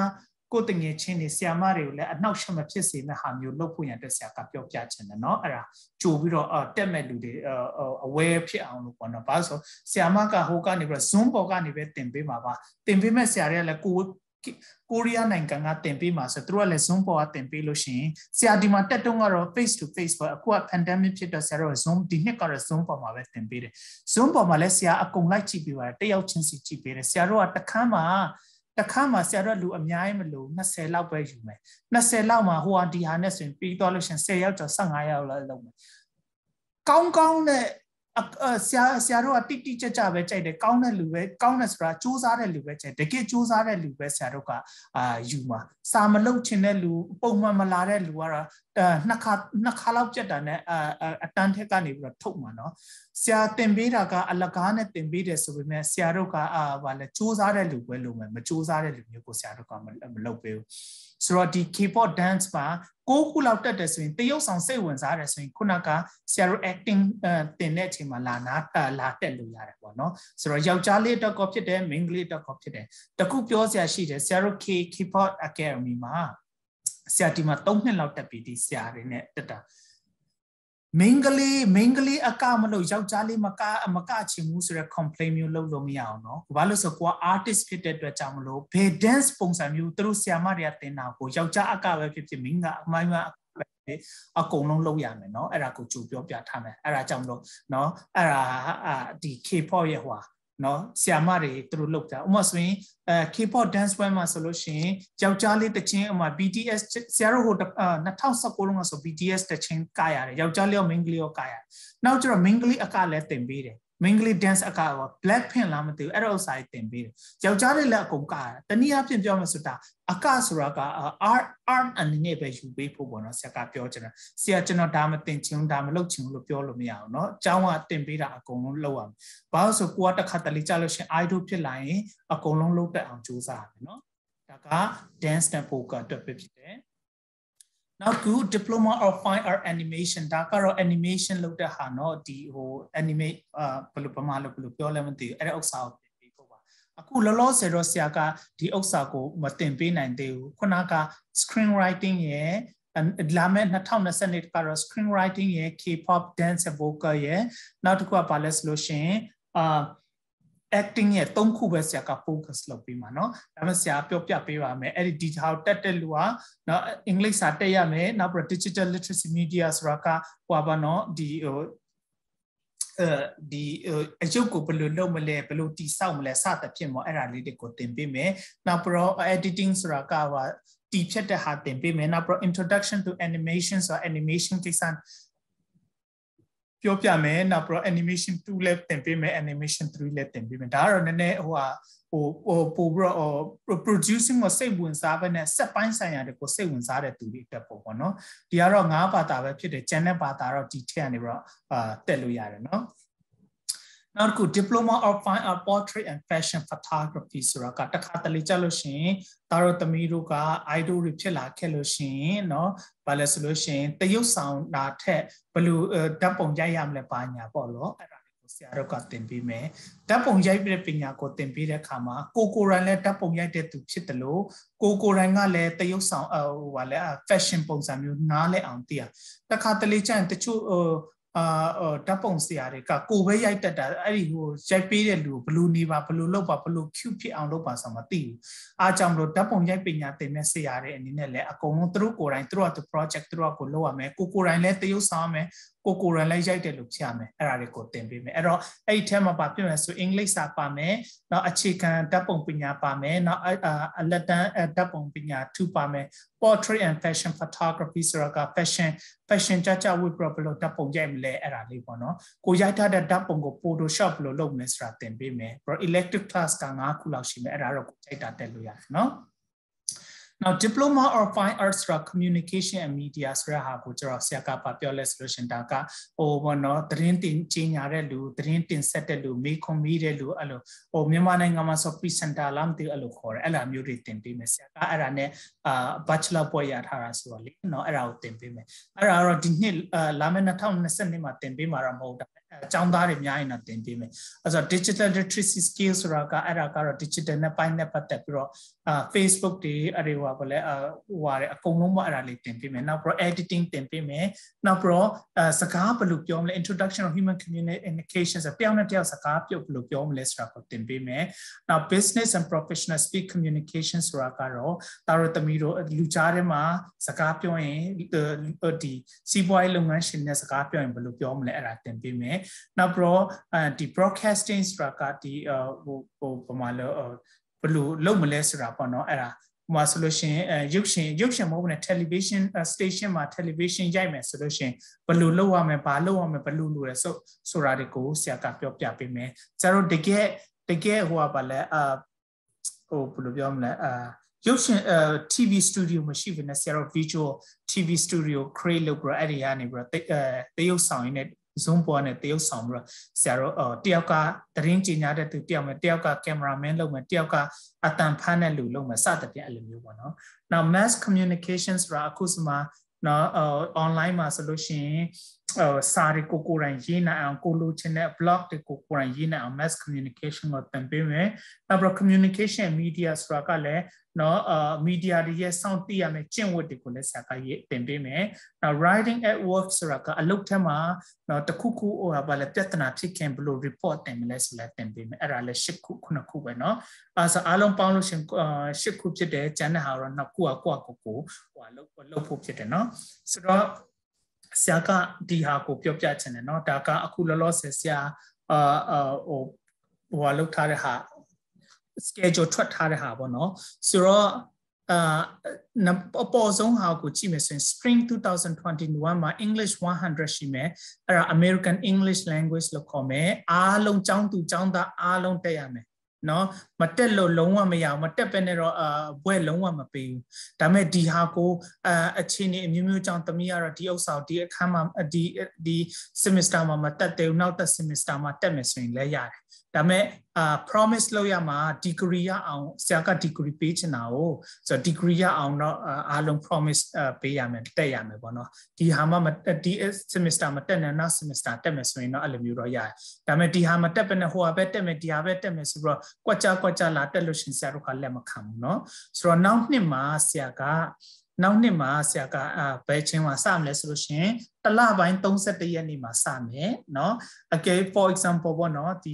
ကိုတငယ်ချင်းတွေဆရာမတွေကိုလည်းအနောက်ရှက်မဖြစ်စေမဲ့ဟာမျိုးလုပ်ဖို့ရတဲ့ဆရာကပြောပြချင်တယ်เนาะအဲ့ဒါကြိုပြီးတော့တက်မဲ့လူတွေaware ဖြစ်အောင်လို့ပေါ့နော်ဘာလို့ဆိုဆရာမကဟိုကနေပြီးတော့ Zoom ပေါ်ကနေပဲတင်ပေးမှာပါတင်ပေးမဲ့ဆရာတွေကလည်းကိုရီးယားနိုင်ငံကတင်ပေးမှာဆိုသူတို့ကလည်း Zoom ပေါ်ကတင်ပေးလို့ရှိရင်ဆရာဒီမှာတက်တုံးကတော့ face to face ပေါ့အခုက pandemic ဖြစ်တော့ဆရာတို့ Zoom ဒီနှစ်ကတော့ Zoom ပေါ်မှာပဲတင်ပေးတယ် Zoom ပေါ်မှာလည်းဆရာအကုန်လိုက်ကြည့်ပေးပါတယ်တယောက်ချင်းစီကြည့်ပေးတယ်ဆရာတို့ကတခါမှဆရာတို့လူအများကြီးမလို့20လောက်ပဲယူမယ်20လောက်မှာဟိုဟာဒီဟာနဲ့ဆိုရင်ပြီးသွားလို့ရှင်10ယောက်ကျော်15ယောက်လောက်လုပ်မယ်ကောင်းတဲ့ဆရာတို့ကတိကျကျပဲကြိုက်တယ်ကောင်းတဲ့လူပဲကောင်းတယ်ဆိုတာစူးစမ်းတဲ့လူပဲကြိုက်တကယ်စူးစမ်းတဲ့လူပဲဆရာတို့ကယူမှာစာမလုပ်ချင်တဲ့လူပုံမှန်မလာတဲ့လူကတော့နှစ်ခါလောက်ပြတ်တာနဲ့အတန်းထက်ကနေပြီးတော့ထုတ်မှာနော်ဆရာတင်ပေးတာကအလကားနဲ့တင်ပေးတယ်ဆိုပေမဲ့ဆရာတို့ကဗာလဲစူးစမ်းတဲ့လူပဲလုပ်မယ်မစူးစမ်းတဲ့လူမျိုးကိုဆရာတို့ကမလုပ်ပေးဘူးဆိုတော့ဒီ K-pop dance မှာ6ခုလောက်တက်တယ်ဆိုရင်တရုတ်ဆောင်စိတ်ဝင်စားတယ်ဆိုရင်ခုနကဆရာတို့ acting တင်တဲ့အချိန်မှာလာတက်လို့ရတယ်ပေါ့နော်ဆိုတော့ယောက်ျားလေးတက်ကောဖြစ်တယ်မိန်းကလေးတက်ကောဖြစ်တယ်တခုပြောစရာရှိတယ်ဆရာတို့ K-pop Academy မှာဆရာဒီမှာ3နှစ်လောက်တက်ပြီးဒီဆရာတွေနဲ့တက်တာမင်းကလေးအကမလို့ယောက်ျားလေးမကချင်ဘူးဆိုတော့ complain မျိုးလုပ်လို့မရအောင်နော်ဘာလို့ဆိုကိုက artist ဖြစ်တဲ့အတွက်ကြောင့်မလို့ဘယ် dance ပုံစံမျိုးသူတို့ဆရာမတွေကတင်တာကိုယောက်ျားအကပဲဖြစ်မင်းကအမိုင်းအကုန်လုံးလုပ်ရမယ်နော်အဲ့ဒါကိုကြိုပြောပြထားမယ်အဲ့ဒါကြောင့်မလို့နော်အဲ့ဒါဒီ K-pop ရဲ့ဟွာနော်ဆရာမတွေသူတို့လုပ်တာဥပမာဆိုရင်K-pop dance band မှာဆိုလို့ရှိရင်ယောက်ျားလေးတချင်းဥပမာ BTS ဆရာတို့ဟို2019လုံးကဆို BTS တချင်းကရတယ်ယောက်ျားလေးရောမိန်းကလေးရောကရတယ်နောက်ကျတော့မိန်းကလေးအကလည်းတင်ပေးတယ်မိန်းကလေး dance အကရော Blackpink လားမသိဘူးအဲ့ဒါဥစ္စာတွေတင်ပေးတယ်ယောက်ျားလေးလည်းအကုန်ကရတယ်တနည်းအားဖြင့်ပြောမှဆိုတာအကဆိုတာက art အနေနဲ့ပဲယူပေးဖို့ပေါ့နော်ဆရာကပြောချင်တာဆရာကျွန်တော်ဒါမတင်ချင်ဘူးဒါမလုပ်ချင်ဘူးလို့ပြောလို့မရအောင်နော်အကြောင်းကတင်ပေးတာအကုန်လုံးလုပ်ရမယ်ဘာလို့ဆိုကိုကတစ်ခါတလေကြာလို့ရှင် idol ဖြစ်လာရင်အကုန်လုံးလုပ်တတ်အောင်ကြိုးစားရမယ်နော်ဒါက dance နဲ့ poker အတွက်ပဲဖြစ်တယ်နောက်ခု diploma of fine art animation ဒါကတော့ animation လုပ်တဲ့ဟာเนาะဒီဟို animate ဘယ်လိုပမာလို့ဘယ်လိုပြောလဲမသိဘူးအဲ့ဒါဥစ္စာကိုတင်ပေးဖို့ပါအခုလောလောဆယ်တော့ဆရာကဒီဥစ္စာကိုမတင်ပေးနိုင်သေးဘူးခုနက screenwriting ရဲ့လာမယ့်2022ကတော့ screenwriting ရဲ့ K-pop dance vocal ရဲ့နောက်တစ်ခုကဘာလဲဆိုလို့ရှိရင်acting ရဲ့3ခုပဲဆရာက focus လုပ်ပြီးမှာเนาะဒါပေမဲ့ဆရာပြောပြပေးပါမယ်အဲ့ဒီ detail တက်တဲ့လူကเนาะအင်္ဂလိပ်စာတက်ရမယ်နောက်ပြီး digital literacy media ဆိုတာကဟိုပါเนาะဒီအရုပ်ကိုဘယ်လိုလုပ်မလဲဘယ်လိုတိဆောက်မလဲစသဖြင့်ပေါ့အဲ့ဒါလေးတွေကိုသင်ပေးမယ်နောက်ပြီး editing ဆိုတာကဟာတီဖြတ်တဲ့ဟာသင်ပေးမယ်နောက်ပြီး introduction to animation ဆိုတာ animation ကိစ္စပြောပြမယ်နောက်ပြီး animation 2လည်းတင်ပေးမယ် animation 3လည်းတင်ပေးမယ်ဒါကတော့နည်းနည်းဟိုပို့ပြီးတော့ producing ကိုစိတ်ဝင်စားပဲနဲ့စက်ပိုင်းဆိုင်ရာတွေကိုစိတ်ဝင်စားတဲ့သူတွေတက်ပေါ့နော်ဒီကတော့9ဘာသာပဲဖြစ်တယ်ကျန်တဲ့ဘာသာတော့ဒီထက်ကနေပြီးတော့တက်လို့ရတယ်နော်နောက်တစ်ခု diploma of fine art portrait and fashion photography ဆိုတာကတခါတလေကြာလို့ရှိရင်ဒါတော့သမီးတို့က idol တွေဖြစ်လာခဲ့လို့ရှိရင်เนาะဘာလဲဆိုလို့ရှိရင်တရုပ်ဆောင်တာထက်ဘယ်လိုဓာတ်ပုံရိုက်ရမလဲပါညာပေါ့နော်အဲ့ဒါလေးကိုဆရာတို့ကသင်ပေးမယ်ဓာတ်ပုံရိုက်တဲ့ပညာကိုသင်ပေးတဲ့အခါမှာကိုရိုင်းလည်းဓာတ်ပုံရိုက်တဲ့သူဖြစ်တယ်လို့ကိုရိုင်းကလည်းတရုပ်ဆောင်ဟိုဘာလဲ fashion ပုံစံမျိုးနားလဲအောင်သိရတခါတလေကျရင်တချို့ဓာတ်ပုံဆရာတွေကကိုပဲရိုက်တတ်တာအဲ့ဒီဟိုရိုက်ပေးတဲ့လူကိုဘယ်လိုနေပါဘယ်လိုလုပ်ပါဘယ်လို cute ဖြစ်အောင်လုပ်ပါဆိုမှမသိဘူးအားကြောင့်မလို့ဓာတ်ပုံရိုက်ပညာသင်တဲ့ဆရာတွေအနေနဲ့လည်းအကုန်လုံးသူတို့ကိုယ်တိုင်သူတို့က project သူတို့ကကိုလုပ်ရမယ်ကိုယ်တိုင်လည်းတရုပ်ဆောင်ရမယ်ကိုရိုင်းလည်းရိုက်တယ်လို့ဖြစ်ရမယ်အဲ့ဒါတွေကိုသင်ပေးမယ်အဲ့တော့အဲ့ဒီထဲမှာပါပြမယ်ဆိုအင်္ဂလိပ်စာပါမယ်နောက်အခြေခံဓာတ်ပုံပညာပါမယ်နောက်အလက်တန်းဓာတ်ပုံပညာ2ပါမယ် portrait and fashion photography ဆိုတာက fashion ကြဝတ်ပြီးတော့ဓာတ်ပုံရိုက်မလဲအဲ့ဒါလေးပေါ့နော်ကိုရိုက်ထားတဲ့ဓာတ်ပုံကို Photoshop လို့လုပ်မယ်ဆိုတာသင်ပေးမယ်ပြီးတော့ elective class က9ခုလောက်ရှိမယ်အဲ့ဒါတော့ကိုကြိုက်တာတက်လို့ရတယ်နော်Now diploma or fine arts ဆိုတာ communication and media ဆိုတာဟာကိုကျွန်တော်ဆရာကပြောလဲဆိုလို့ရှင်ဒါကဟိုဘောနော်သတင်းတင်ကြီးညာတဲ့လူသတင်းတင်ဆက်တဲ့လူမေးခွန်းမေးတဲ့လူအဲ့လိုဟိုမြန်မာနိုင်ငံမှာဆို presenter လားမသိဘူးအဲ့လိုခေါ်တယ်အဲ့လိုမျိုးတွေတင်ပေးမယ်ဆရာကအဲ့ဒါနဲ့ bachelor ပွဲရထားတာဆိုတော့လေနော်အဲ့ဒါကိုတင်ပေးမယ်အဲ့ဒါတော့ဒီနှစ်လာမယ့်2022မှာတင်ပေးမှာတော့မဟုတ်တာကျောင်းသားတွေအများကြီးတော့တင်ပေးမယ်အဲ့ဆို digital literacy skills ဆိုတာကအဲ့ဒါကတော့ digital နဲ့ပိုင်းနဲ့ပတ်သက်ပြီးတော့Facebook တွေအဲ့ဒီဟိုလဲဟိုပါတယ်အကုန်လုံးမအဲ့ဒါလေးတင်ပေးမယ်နောက်ပြီးတော့ editing တင်ပေးမယ်နောက်ပြီးတော့စကားဘယ်လိုပြောမလဲ introduction of human communication ဆိုတယောက်နဲ့တယောက်စကားပြုတ်ဘယ်လိုပြောမလဲဆိုတာကိုတင်ပေးမယ်နောက် business and professional speak communication ဆိုတာကတော့တာရသမီးတို့လူကြားထဲမှာစကားပြောရင်ဒီစီးပွားရေးလုပ်ငန်းရှင်နဲ့စကားပြောရင်ဘယ်လိုပြောမလဲအဲ့ဒါတင်ပေးမယ်နောက်ပြီးတော့ဒီ broadcasting ဆိုတာကဒီဟိုပမာလို့ဘယ်လိုလုပ်မလဲဆိုတာပေါ့နော်အဲ့ဒါဟိုမှာဆိုလို့ရှိရင်ရုပ်ရှင်မဟုတ်ဘူးနဲ့ television station မှာ television ရိုက်မယ်ဆိုလို့ရှိရင်ဘယ်လိုလုပ်ရမလဲဘာလုပ်ရမလဲဘယ်လိုလုပ်လဲဆိုတာတွေကိုဆရာကပြောပြပေးမယ်ကျတော့တကယ်ဟိုပါလဲဟိုဘယ်လိုပြောမလဲရုပ်ရှင် TV studio မရှိဘဲနဲ့ဆရာတို့ visual TV studio create လုပ်ပြီးအဲ့ဒီကနေပြီးတော့တရုပ်ဆောင်ရင်းနဲ့ zoom ပေါ်နဲ့တရုပ်ဆောင်ပြီးတော့ဆရာတို့တယောက်ကသတင်းကြေညာတဲ့သူတယောက်မယ်တယောက်က cameraman လုပ်မယ်တယောက်ကအတန်ဖမ်းတဲ့လူလုပ်မယ်စသဖြင့်အဲ့လိုမျိုးပေါ့နော်။ Now mass communication ဆိုတာအခုစမှာနော်online မှာဆိုလို့ရှိရင်စာတွေကိုယ်တိုင်ရေးနိုင်အောင်ကိုလိုချင်တဲ့ blog တွေကိုကိုယ်တိုင်ရေးနိုင်အောင် mass communication ကိုသင်ပေးမယ်။နောက်ပြီး communication media ဆိုတာကလည်းနော် media တွေရဲ့စောင့်သိရမယ်ကျင့်ဝတ်တွေကိုလည်းဆရာကရေးသင်ပေးမယ်။ Now writing at work ဆိုတာကအလုပ်ထဲမှာနော်တခုခုဟိုဘာလဲပြဿနာဖြစ်ခင်ဘယ်လို report တင်မလဲဆိုလည်းသင်ပေးမယ်။အဲ့ဒါလည်း10ခု9ခုပဲနော်။အဲဆိုအားလုံးပေါင်းလို့ရှင်10ခုဖြစ်တယ်ကျန်တဲ့ဟာတော့2ခုကိုဟိုလုပ်ဖို့ဖြစ်တယ်နော်။ဆိုတော့ဆရာကဒီဟာကိုပြောပြချင်တယ်เนาะဒါကအခုလောလောဆယ်ဆရာဟိုလောက်ထားတဲ့ဟာ schedule ထွက်ထားတဲ့ဟာပေါ့เนาะဆိုတော့အပေါ်ဆုံးဟာကိုကြည့်မယ်ဆိုရင် spring 2021မှာ English 100ရှိမယ်အဲ့ဒါ American English language လို့ခေါ်မယ်အားလုံးကျောင်းသူကျောင်းသားအားလုံးတက်ရမယ်နော်မတက်လို့လုံးဝမရအောင်မတက်ပဲနဲ့တော့ဘွဲလုံးဝမပေးဘူးဒါပေမဲ့ဒီဟာကိုအခြေအနေအမျိုးမျိုးကြောင့်တမီးကတော့ဒီဥစ္စာဒီအခန်းမှာဒီ semester မှာမတက်သေးဘူးနောက်သက် semester မှာတက်မယ်ဆိုရင်လည်းရတယ်ဒါပေမဲ့promise လုပ်ရမှာ degree ရအောင်ဆရာက degree ပေးချင်တာကိုဆိုတော့ degree ရအောင်တော့အားလုံး promise ပေးရမယ်တက်ရမယ်ပေါ့နော်ဒီဟာမှဒီ semester မတက်နဲ့နောက် semester တက်မယ်ဆိုရင်တော့အဲ့လိုမျိုးတော့ရတယ်ဒါပေမဲ့ဒီဟာမတက်ပဲနဲ့ဟိုဟာပဲတက်မယ်ဒီဟာပဲတက်မယ်ဆိုတော့ကွက်ကြလာတက်လို့ရှင်ဆရာတို့ကလက်မခံဘူးเนาะဆိုတော့နောက်နှစ်မှာဆရာကဘယ်ချင်းမှာစမလဲဆိုလို့ရှင်တလပိုင်း31ရက်နေ့မှာစမယ်เนาะ okay for example ပေါ့เนาะဒီ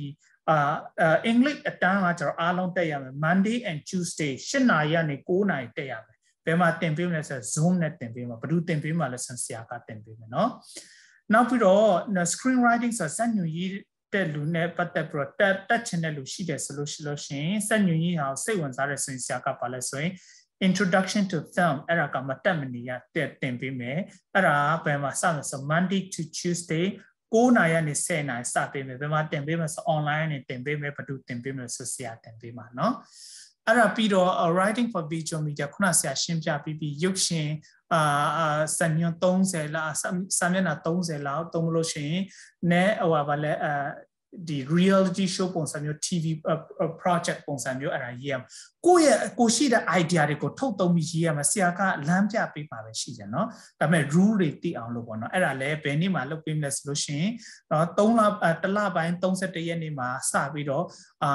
English အတန်းကကျွန်တော်အားလုံးတက်ရမယ် Monday and Tuesday 8နာရီကနေ9နာရီတက်ရမယ်ဘယ်မှာတင်ပေးမလဲဆိုတော့ Zoom နဲ့တင်ပေးမှာဘယ်သူတင်ပေးမှာလဲဆရာကတင်ပေးမယ်เนาะနောက်ပြီးတော့ screen writing ဆိုစက်ညွှန်ရေးတဲ့လူနဲ့ပတ်သက်ပြီးတော့တက်ချင်တဲ့လူရှိတယ်ဆိုလို့ရှိရင်စက်ညွှန်ရေးဟာစိတ်ဝင်စားတဲ့ဆိုရင်ဆရာကပါလဲဆိုရင် introduction to film အဲ့ဒါကမတက်မနေရတင်ပေးမယ်အဲ့ဒါဘယ်မှာစမလဲဆို Monday to Tuesday 9နာရီနဲ့10နာရီစပေးမယ်ဘယ်မှာတင်ပေးမယ်ဆို online နဲ့တင်ပေးမယ်ဘယ်သူတင်ပေးမယ်ဆိုဆရာတင်ပေးမှာเนาะအဲ့ဒါပြီးတော့ writing for visual media ခုနဆရာရှင်းပြပြီးရုပ်ရှင်စံညွှန်း30လားစာမျက်နှာ30လောက်သုံးလို့ရှိရင်နဲ့ဟိုပါလဲဒီ reality show ပုံစံမျိုး TV project ပုံစံမျိုးအဲ့ဒါရေးရမှာကိုရှိတဲ့ idea တွေကိုထုတ်သုံးပြီးရေးရမှာဆရာကလမ်းပြပေးပါပဲရှိတယ်เนาะဒါပေမဲ့ rule တွေသိအောင်လို့ပေါ့เนาะအဲ့ဒါလည်းဘယ်နေ့မှလုပ်ပေးမလဲဆိုလို့ရှိရင်เนาะတလပိုင်း31ရက်နေ့မှာစပြီးတော့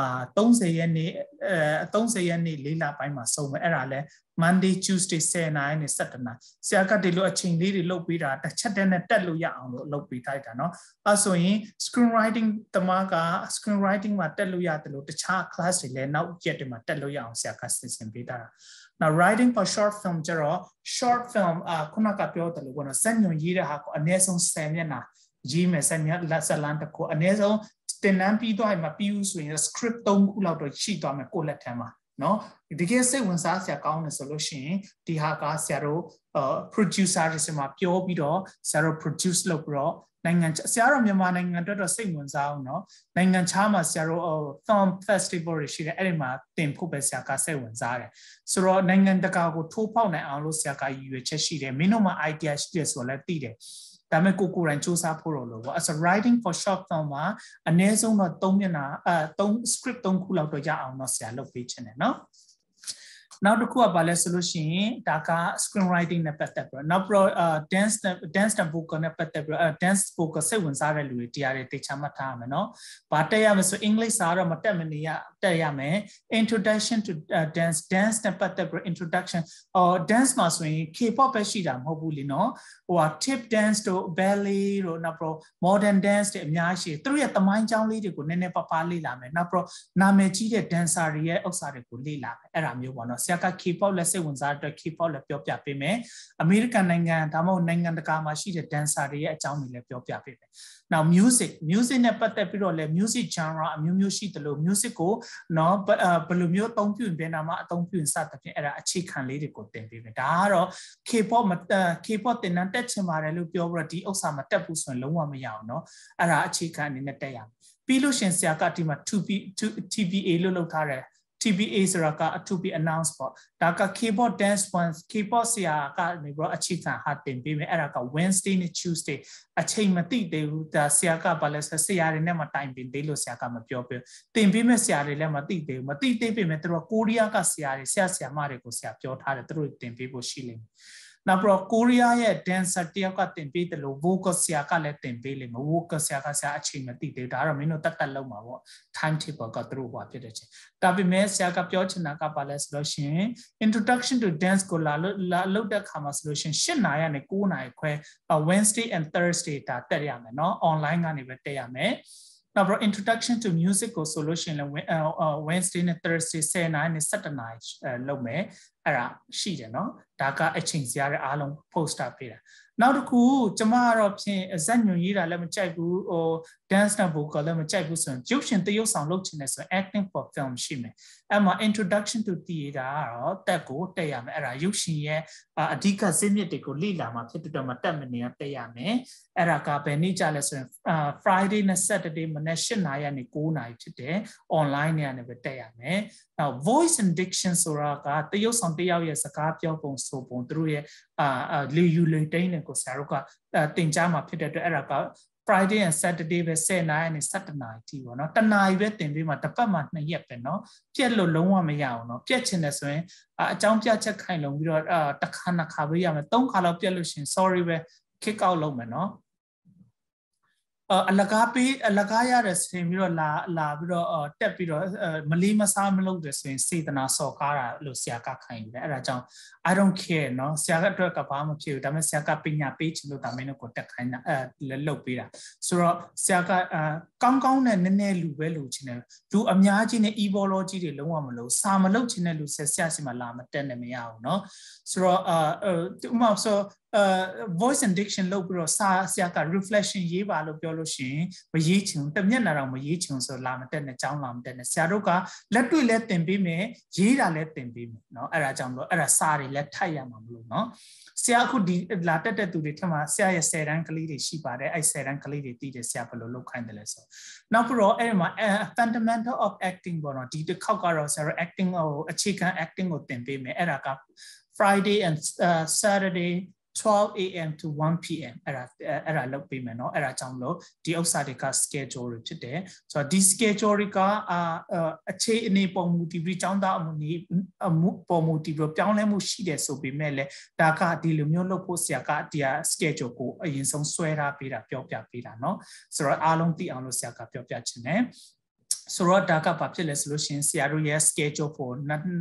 30ရက်နေ့4လပိုင်းမှာဆုံးမယ်အဲ့ဒါလည်းMonday Tuesday 10နာရီနဲ့17နာရီဆရာကဒီလိုအချိန်လေးတွေလုပ်ပေးတာတစ်ချက်တည်းနဲ့တက်လို့ရအောင်လို့လုပ်ပေးထားတာเนาะအဲဆိုရင် screen writing တမက screen writing မှာတက်လို့ရတယ်လို့တခြား class တွေလည်းနောက်ရက်တွေမှာတက်လို့ရအောင်ဆရာကစီစဉ်ပေးတာ Now writing for short film ကျတော့ short film ခုနကပြောတယ်လို့ပေါ့နော်စက်ညွှန်ရေးတဲ့ဟာကိုအနည်းဆုံး10မျက်နှာရေးမယ်စက်ညွှန်လက်စလန်တစ်ခုအနည်းဆုံးတင်နန်းပြီးတော့မှပြီးဦးဆိုရင် script 3ခုလောက်တော့ရှိသွားမယ်ကိုယ့်လက်ထဲမှာနော်တကယ်စိတ်ဝင်စားစရာကောင်းတယ်ဆိုလို့ရှိရင်ဒီဟာကဆရာတို့ producer တွေစမှာပြောပြီးတော့ဆရာတို့ produce လုပ်ပြီးတော့နိုင်ငံဆရာတို့မြန်မာနိုင်ငံအတွက်တော့စိတ်ဝင်စားအောင်เนาะနိုင်ငံခြားမှာဆရာတို့ film festival တွေရှိတယ်အဲ့ဒီမှာတင်ဖို့ပဲဆရာကစိတ်ဝင်စားတယ်ဆိုတော့နိုင်ငံတကာကိုထိုးပေါက်နိုင်အောင်လို့ဆရာကရည်ရွယ်ချက်ရှိတယ်မင်းတို့မှာ idea ရှိတယ်ဆိုတော့လည်းသိတယ်ဒါပေမဲ့ကိုယ်တိုင်စူးစမ်းဖို့လို့ပေါ့ as a writing for short film မှာအနည်းဆုံးတော့3မျက်နှာ3 script 3ခုလောက်တော့ရအောင်တော့ဆရာလုပ်ပေးချင်တယ်เนาะနောက်တစ်ခုကဘာလဲဆိုလို့ရှိရင်ဒါက screenwriting နဲ့ပတ်သက်ပြီးတော့နောက်ပြီးတော့ dance vocal နဲ့ပတ်သက်ပြီးတော့ dance vocal စိတ်ဝင်စားတဲ့လူတွေတရားတွေတေချာမှတ်ထားရမယ်နော်။ဘာတက်ရမလဲဆို English စာတော့မတက်မနေရတက်ရမယ် introduction to dance နဲ့ပတ်သက်ပြီး introduction dance မှာဆိုရင် K-pop ပဲရှိတာမဟုတ်ဘူးလीနော်ဟိုဟာ tip dance တို့ ballet တို့နောက်ပြီး modern dance တွေအများကြီးသူတို့ရဲ့သမိုင်းကြောင်းလေးတွေကိုနည်းနည်းပါးလေ့လာမယ်နောက်ပြီးနာမည်ကြီးတဲ့ dancer တွေရဲ့ဥစ္စာတွေကိုလေ့လာမယ်အဲ့ဒါမျိုးပေါ့နော်ဆရာက K-pop လက်စိတ်ဝင်စားတဲ့ K-pop လည်းပြောပြပေးမယ်အမေရိကန်နိုင်ငံဒါမှမဟုတ်နိုင်ငံတကာမှာရှိတဲ့ dancer တွေရဲ့အကြောင်းတွေလည်းပြောပြပေးမယ်နောက် music နဲ့ပတ်သက်ပြီးတော့လည်း music genre အမျိုးမျိုးရှိတယ်လို့ music ကိုနော်ဘယ်လိုမျိုးအသုံးပြုရင်ဘယ်နာမှာအသုံးပြုရင်စသဖြင့်အဲ့ဒါအခြေခံလေးတွေကိုသင်ပေးမယ်ဒါကတော့ K-pop သင်တန်းတက်ချင်ပါတယ်လို့ပြောပြီးတော့ဒီဥစ္စာမတက်ဘူးဆိုရင်လုံးဝမရအောင်နော်အဲ့ဒါအခြေခံအနေနဲ့တက်ရမယ်ပြီးလို့ရှင်ဆရာကဒီမှာ TBA လို့လုပ်ထားတယ်TBA ဆိုတာက to be announced ပေါ့ဒါက keyboard dance once keyboard ဆရာကနေပြီးတော့အခြေခံဟာတင်ပေးမယ်အဲ့ဒါက Wednesday နဲ့ Tuesday အချိန်မသိသေးဘူးဒါဆရာကဘာလဲဆရာတွေနဲ့မတိုင်ပင်သေးလို့ဆရာကမပြောပြတင်ပေးမဲ့ဆရာတွေလည်းမသိသေးဘူးမသိသေးပေမဲ့သူတို့ကိုရီးယားကဆရာတွေဆရာမတွေကိုဆရာပြောထားတယ်သူတို့တင်ပေးဖို့ရှိလိမ့်မယ်နောက်ပြီးတော့ကိုရီးယားရဲ့ dancer တယောက်ကတင်ပေးတယ်လို့ vocal ဆရာကလည်းတင်ပေးလိမ့်မယ် vocal ဆရာကဆရာအချိန်မသိသေးဘူးဒါကတော့မင်းတို့တက်လုံးမှာပေါ့ timetable ကသူတို့ဟောဖြစ်တဲ့ချင်းဒါပေမဲ့ဆရာကပြောချင်တာကဘာလဲဆိုလို့ရှိရင် introduction to dance ကိုလာလုပ်တဲ့ခါမှာဆိုလို့ရှိရင်8နာရီကနေ9နာရီခွဲ Wednesday and Thursday ဒါတက်ရမယ်เนาะ online ကနေပဲတက်ရမယ်နောက်ပြီး introduction to music ကိုဆိုလို့ရှိရင်လည်း Wednesday နဲ့ Thursday 10နာရီနဲ့17နာရီလုပ်မယ်အဲ့ဒါရှိတယ်เนาะဒါကအချိန်စရာတွေအားလုံး poster ပေးတာနောက်တစ်ခုကျမကတော့ဖြင့်ဇက်ညွန်ရေးတာလည်းမကြိုက်ဘူးဟို dance နဲ့ vocal လည်းမကြိုက်ဘူးဆိုရင်ရုပ်ရှင်သရုပ်ဆောင်လုပ်ချင်တယ်ဆိုရင် acting for film ရှိမယ်အဲ့မှာ introduction to theater ကတော့တက်ကိုတက်ရမယ်အဲ့ဒါရုပ်ရှင်ရဲ့အဓိကဇစ်မြစ်တွေကိုလေ့လာမှာဖြစ်တဲ့တော့မတက်မနေတက်ရမယ်အဲ့ဒါကဘယ်နေ့ကြလဲဆိုရင် Friday နဲ့ Saturday မနေ့8နာရီကနေ9နာရီဖြစ်တယ် online နဲ့ကနေပဲတက်ရမယ်နောက် voice and diction ဆိုတာကသရုပ်ဆောင်တယောက်ရဲ့စကားပြောပုံဆိုပုံသူတို့ရဲ့လေယူလေတိန်တွေကိုဆရာတို့ကတင်ကြားမှာဖြစ်တဲ့အတွက်အဲ့ဒါက Friday and Saturday ပဲ10နာရီနဲ့17နာရီထိပေါ့နော်တနာရီပဲတင်ပြီးမှတစ်ပတ်မှ2ရက်ပဲเนาะပြက်လို့လုံးဝမရအောင်เนาะပြက်ချင်တယ်ဆိုရင်အကြောင်းပြချက်ခိုင်လုံပြီးတော့တစ်ခါနှစ်ခါပဲရမယ်3ခါလောက်ပြက်လို့ရှင် sorry ပဲ kick out လုပ်မယ်เนาะအလကားရတဲ့ဆင်ပြီးတော့လာပြီးတော့တက်ပြီးတော့မလေးမစားမလုပ်တယ်ဆိုရင်စေတနာစော်ကားတာလို့ဆရာကခိုင်းတယ်အဲ့ဒါကြောင့် I don't care เนาะဆရာကအတွက်ကဘာမှမဖြစ်ဘူးဒါပေမဲ့ဆရာကပညာပေးချင်လို့ဒါမင်းတို့ကိုတက်ခိုင်းတာလုပ်ပေးတာဆိုတော့ဆရာကကောင်းနဲ့နည်းနည်းလူပဲလူချင်တယ်လူအများကြီးနဲ့ evology တွေလုံးဝမလို့စာမလုပ်ချင်တဲ့လူဆရာစီမှာလာမတက်နဲ့မရဘူးเนาะဆိုတော့ဥပမာဆိုvoice and diction လုပ်ပြီးတော့ဆရာက reflection ရေးပါလို့ပြောလို့ရှိရင်မရေးချင်တမျက်နှာတော့မရေးချင်ဆိုလာမတက်နဲ့ကြောင်းလာမတက်နဲ့ဆရာတို့ကလက်တွေ့လဲသင်ပေးမယ်ရေးတာလဲသင်ပေးမယ်เนาะအဲ့ဒါကြောင့်မလို့အဲ့ဒါစာတွေလဲထိုက်ရမှာမလို့เนาะဆရာအခုဒီလာတက်တဲ့သူတွေထက်မှာဆရာရဲ့10တန်းကလေးတွေရှိပါတယ်အဲ့10တန်းကလေးတွေတည်တယ်ဆရာဘယ်လိုလုပ်ခိုင်းတယ်လဲဆိုနောက်ပြီးတော့အဲ့ဒီမှာ fundamental of acting ပေါ့နော်ဒီတစ်ခေါက်ကတော့ဆရာ acting ဟိုအခြေခံ acting ကိုသင်ပေးမယ်အဲ့ဒါက Friday and Saturday 12 AM to 1 PM အဲ့ဒါလုပ်ပေးမယ်เนาะအဲ့ဒါကြောင့်လို့ဒီဥစ္စာတွေက schedule တွေဖြစ်တယ်ဆိုတော့ဒီ schedule တွေကအခြေအနေပုံမူတည်ပြီးကျောင်းသားအမှုပုံမူတည်ပြီးပြောင်းလဲမှုရှိတယ်ဆိုပေမဲ့လည်းဒါကဒီလိုမျိုးလုပ်ဖို့ဆရာကဒီ schedule ကိုအရင်ဆုံးဆွဲထားပေးတာပြောပြပေးတာเนาะဆိုတော့အားလုံးသိအောင်လို့ဆရာကပြောပြချင်တယ်ဆိုတော့ဒါကဘာဖြစ်လဲဆိုလို့ရှိရင်ဆရာတို့ရဲ့ schedule for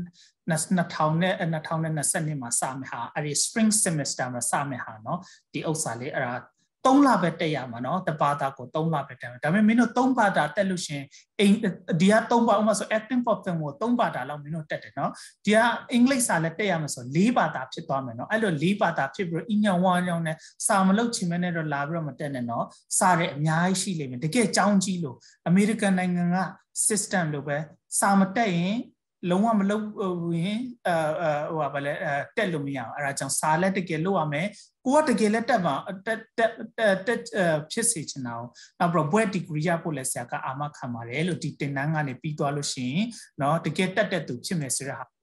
2020မှာစမယ်ဟာအဲ့ဒီ spring semester မှာစမယ်ဟာเนาะဒီဥစ္စာလေးအဲ့ဒါ3လပဲတက်ရမှာเนาะတပါတာကို3လပဲတက်မယ်ဒါပေမဲ့မင်းတို့3ပါတာတက်လို့ရှင်အိမ်ဒီက3ပါဥမာဆို acting for film ကို3ပါတာလောက်မင်းတို့တက်တယ်เนาะဒီကအင်္ဂလိပ်စာလည်းတက်ရမှာဆို4ပါတာဖြစ်သွားမယ်เนาะအဲ့လို4ပါတာဖြစ်ပြီးတော့အညံဝါညောင်းနဲ့စာမလုပ်ချင်မဲနဲ့တော့လာပြီးတော့မတက်နဲ့เนาะစာတွေအများကြီးရှိလိမ့်မယ်တကယ်ကြောင်းကြီးလို့အမေရိကန်နိုင်ငံက system လို့ပဲစာမတက်ရင်လုံးဝမလုပ်ရင်ဟိုပါလေတက်လို့မရအောင်အဲ့ဒါကြောင့်စာလက်တကယ်လုပ်ရမယ်ကိုကတကယ်လက်တက်မှာတက်ဖြစ်စေချင်တာနောက်ပြီးတော့ဘွဲ့ degree ရဖို့လဲဆရာကအာမခံပါတယ်လို့ဒီတင်တန်းကနေပြီးသွားလို့ရှိရင်เนาะတကယ်တက်တဲ့သူဖြစ်မယ်ဆိုတဲ့ဟာ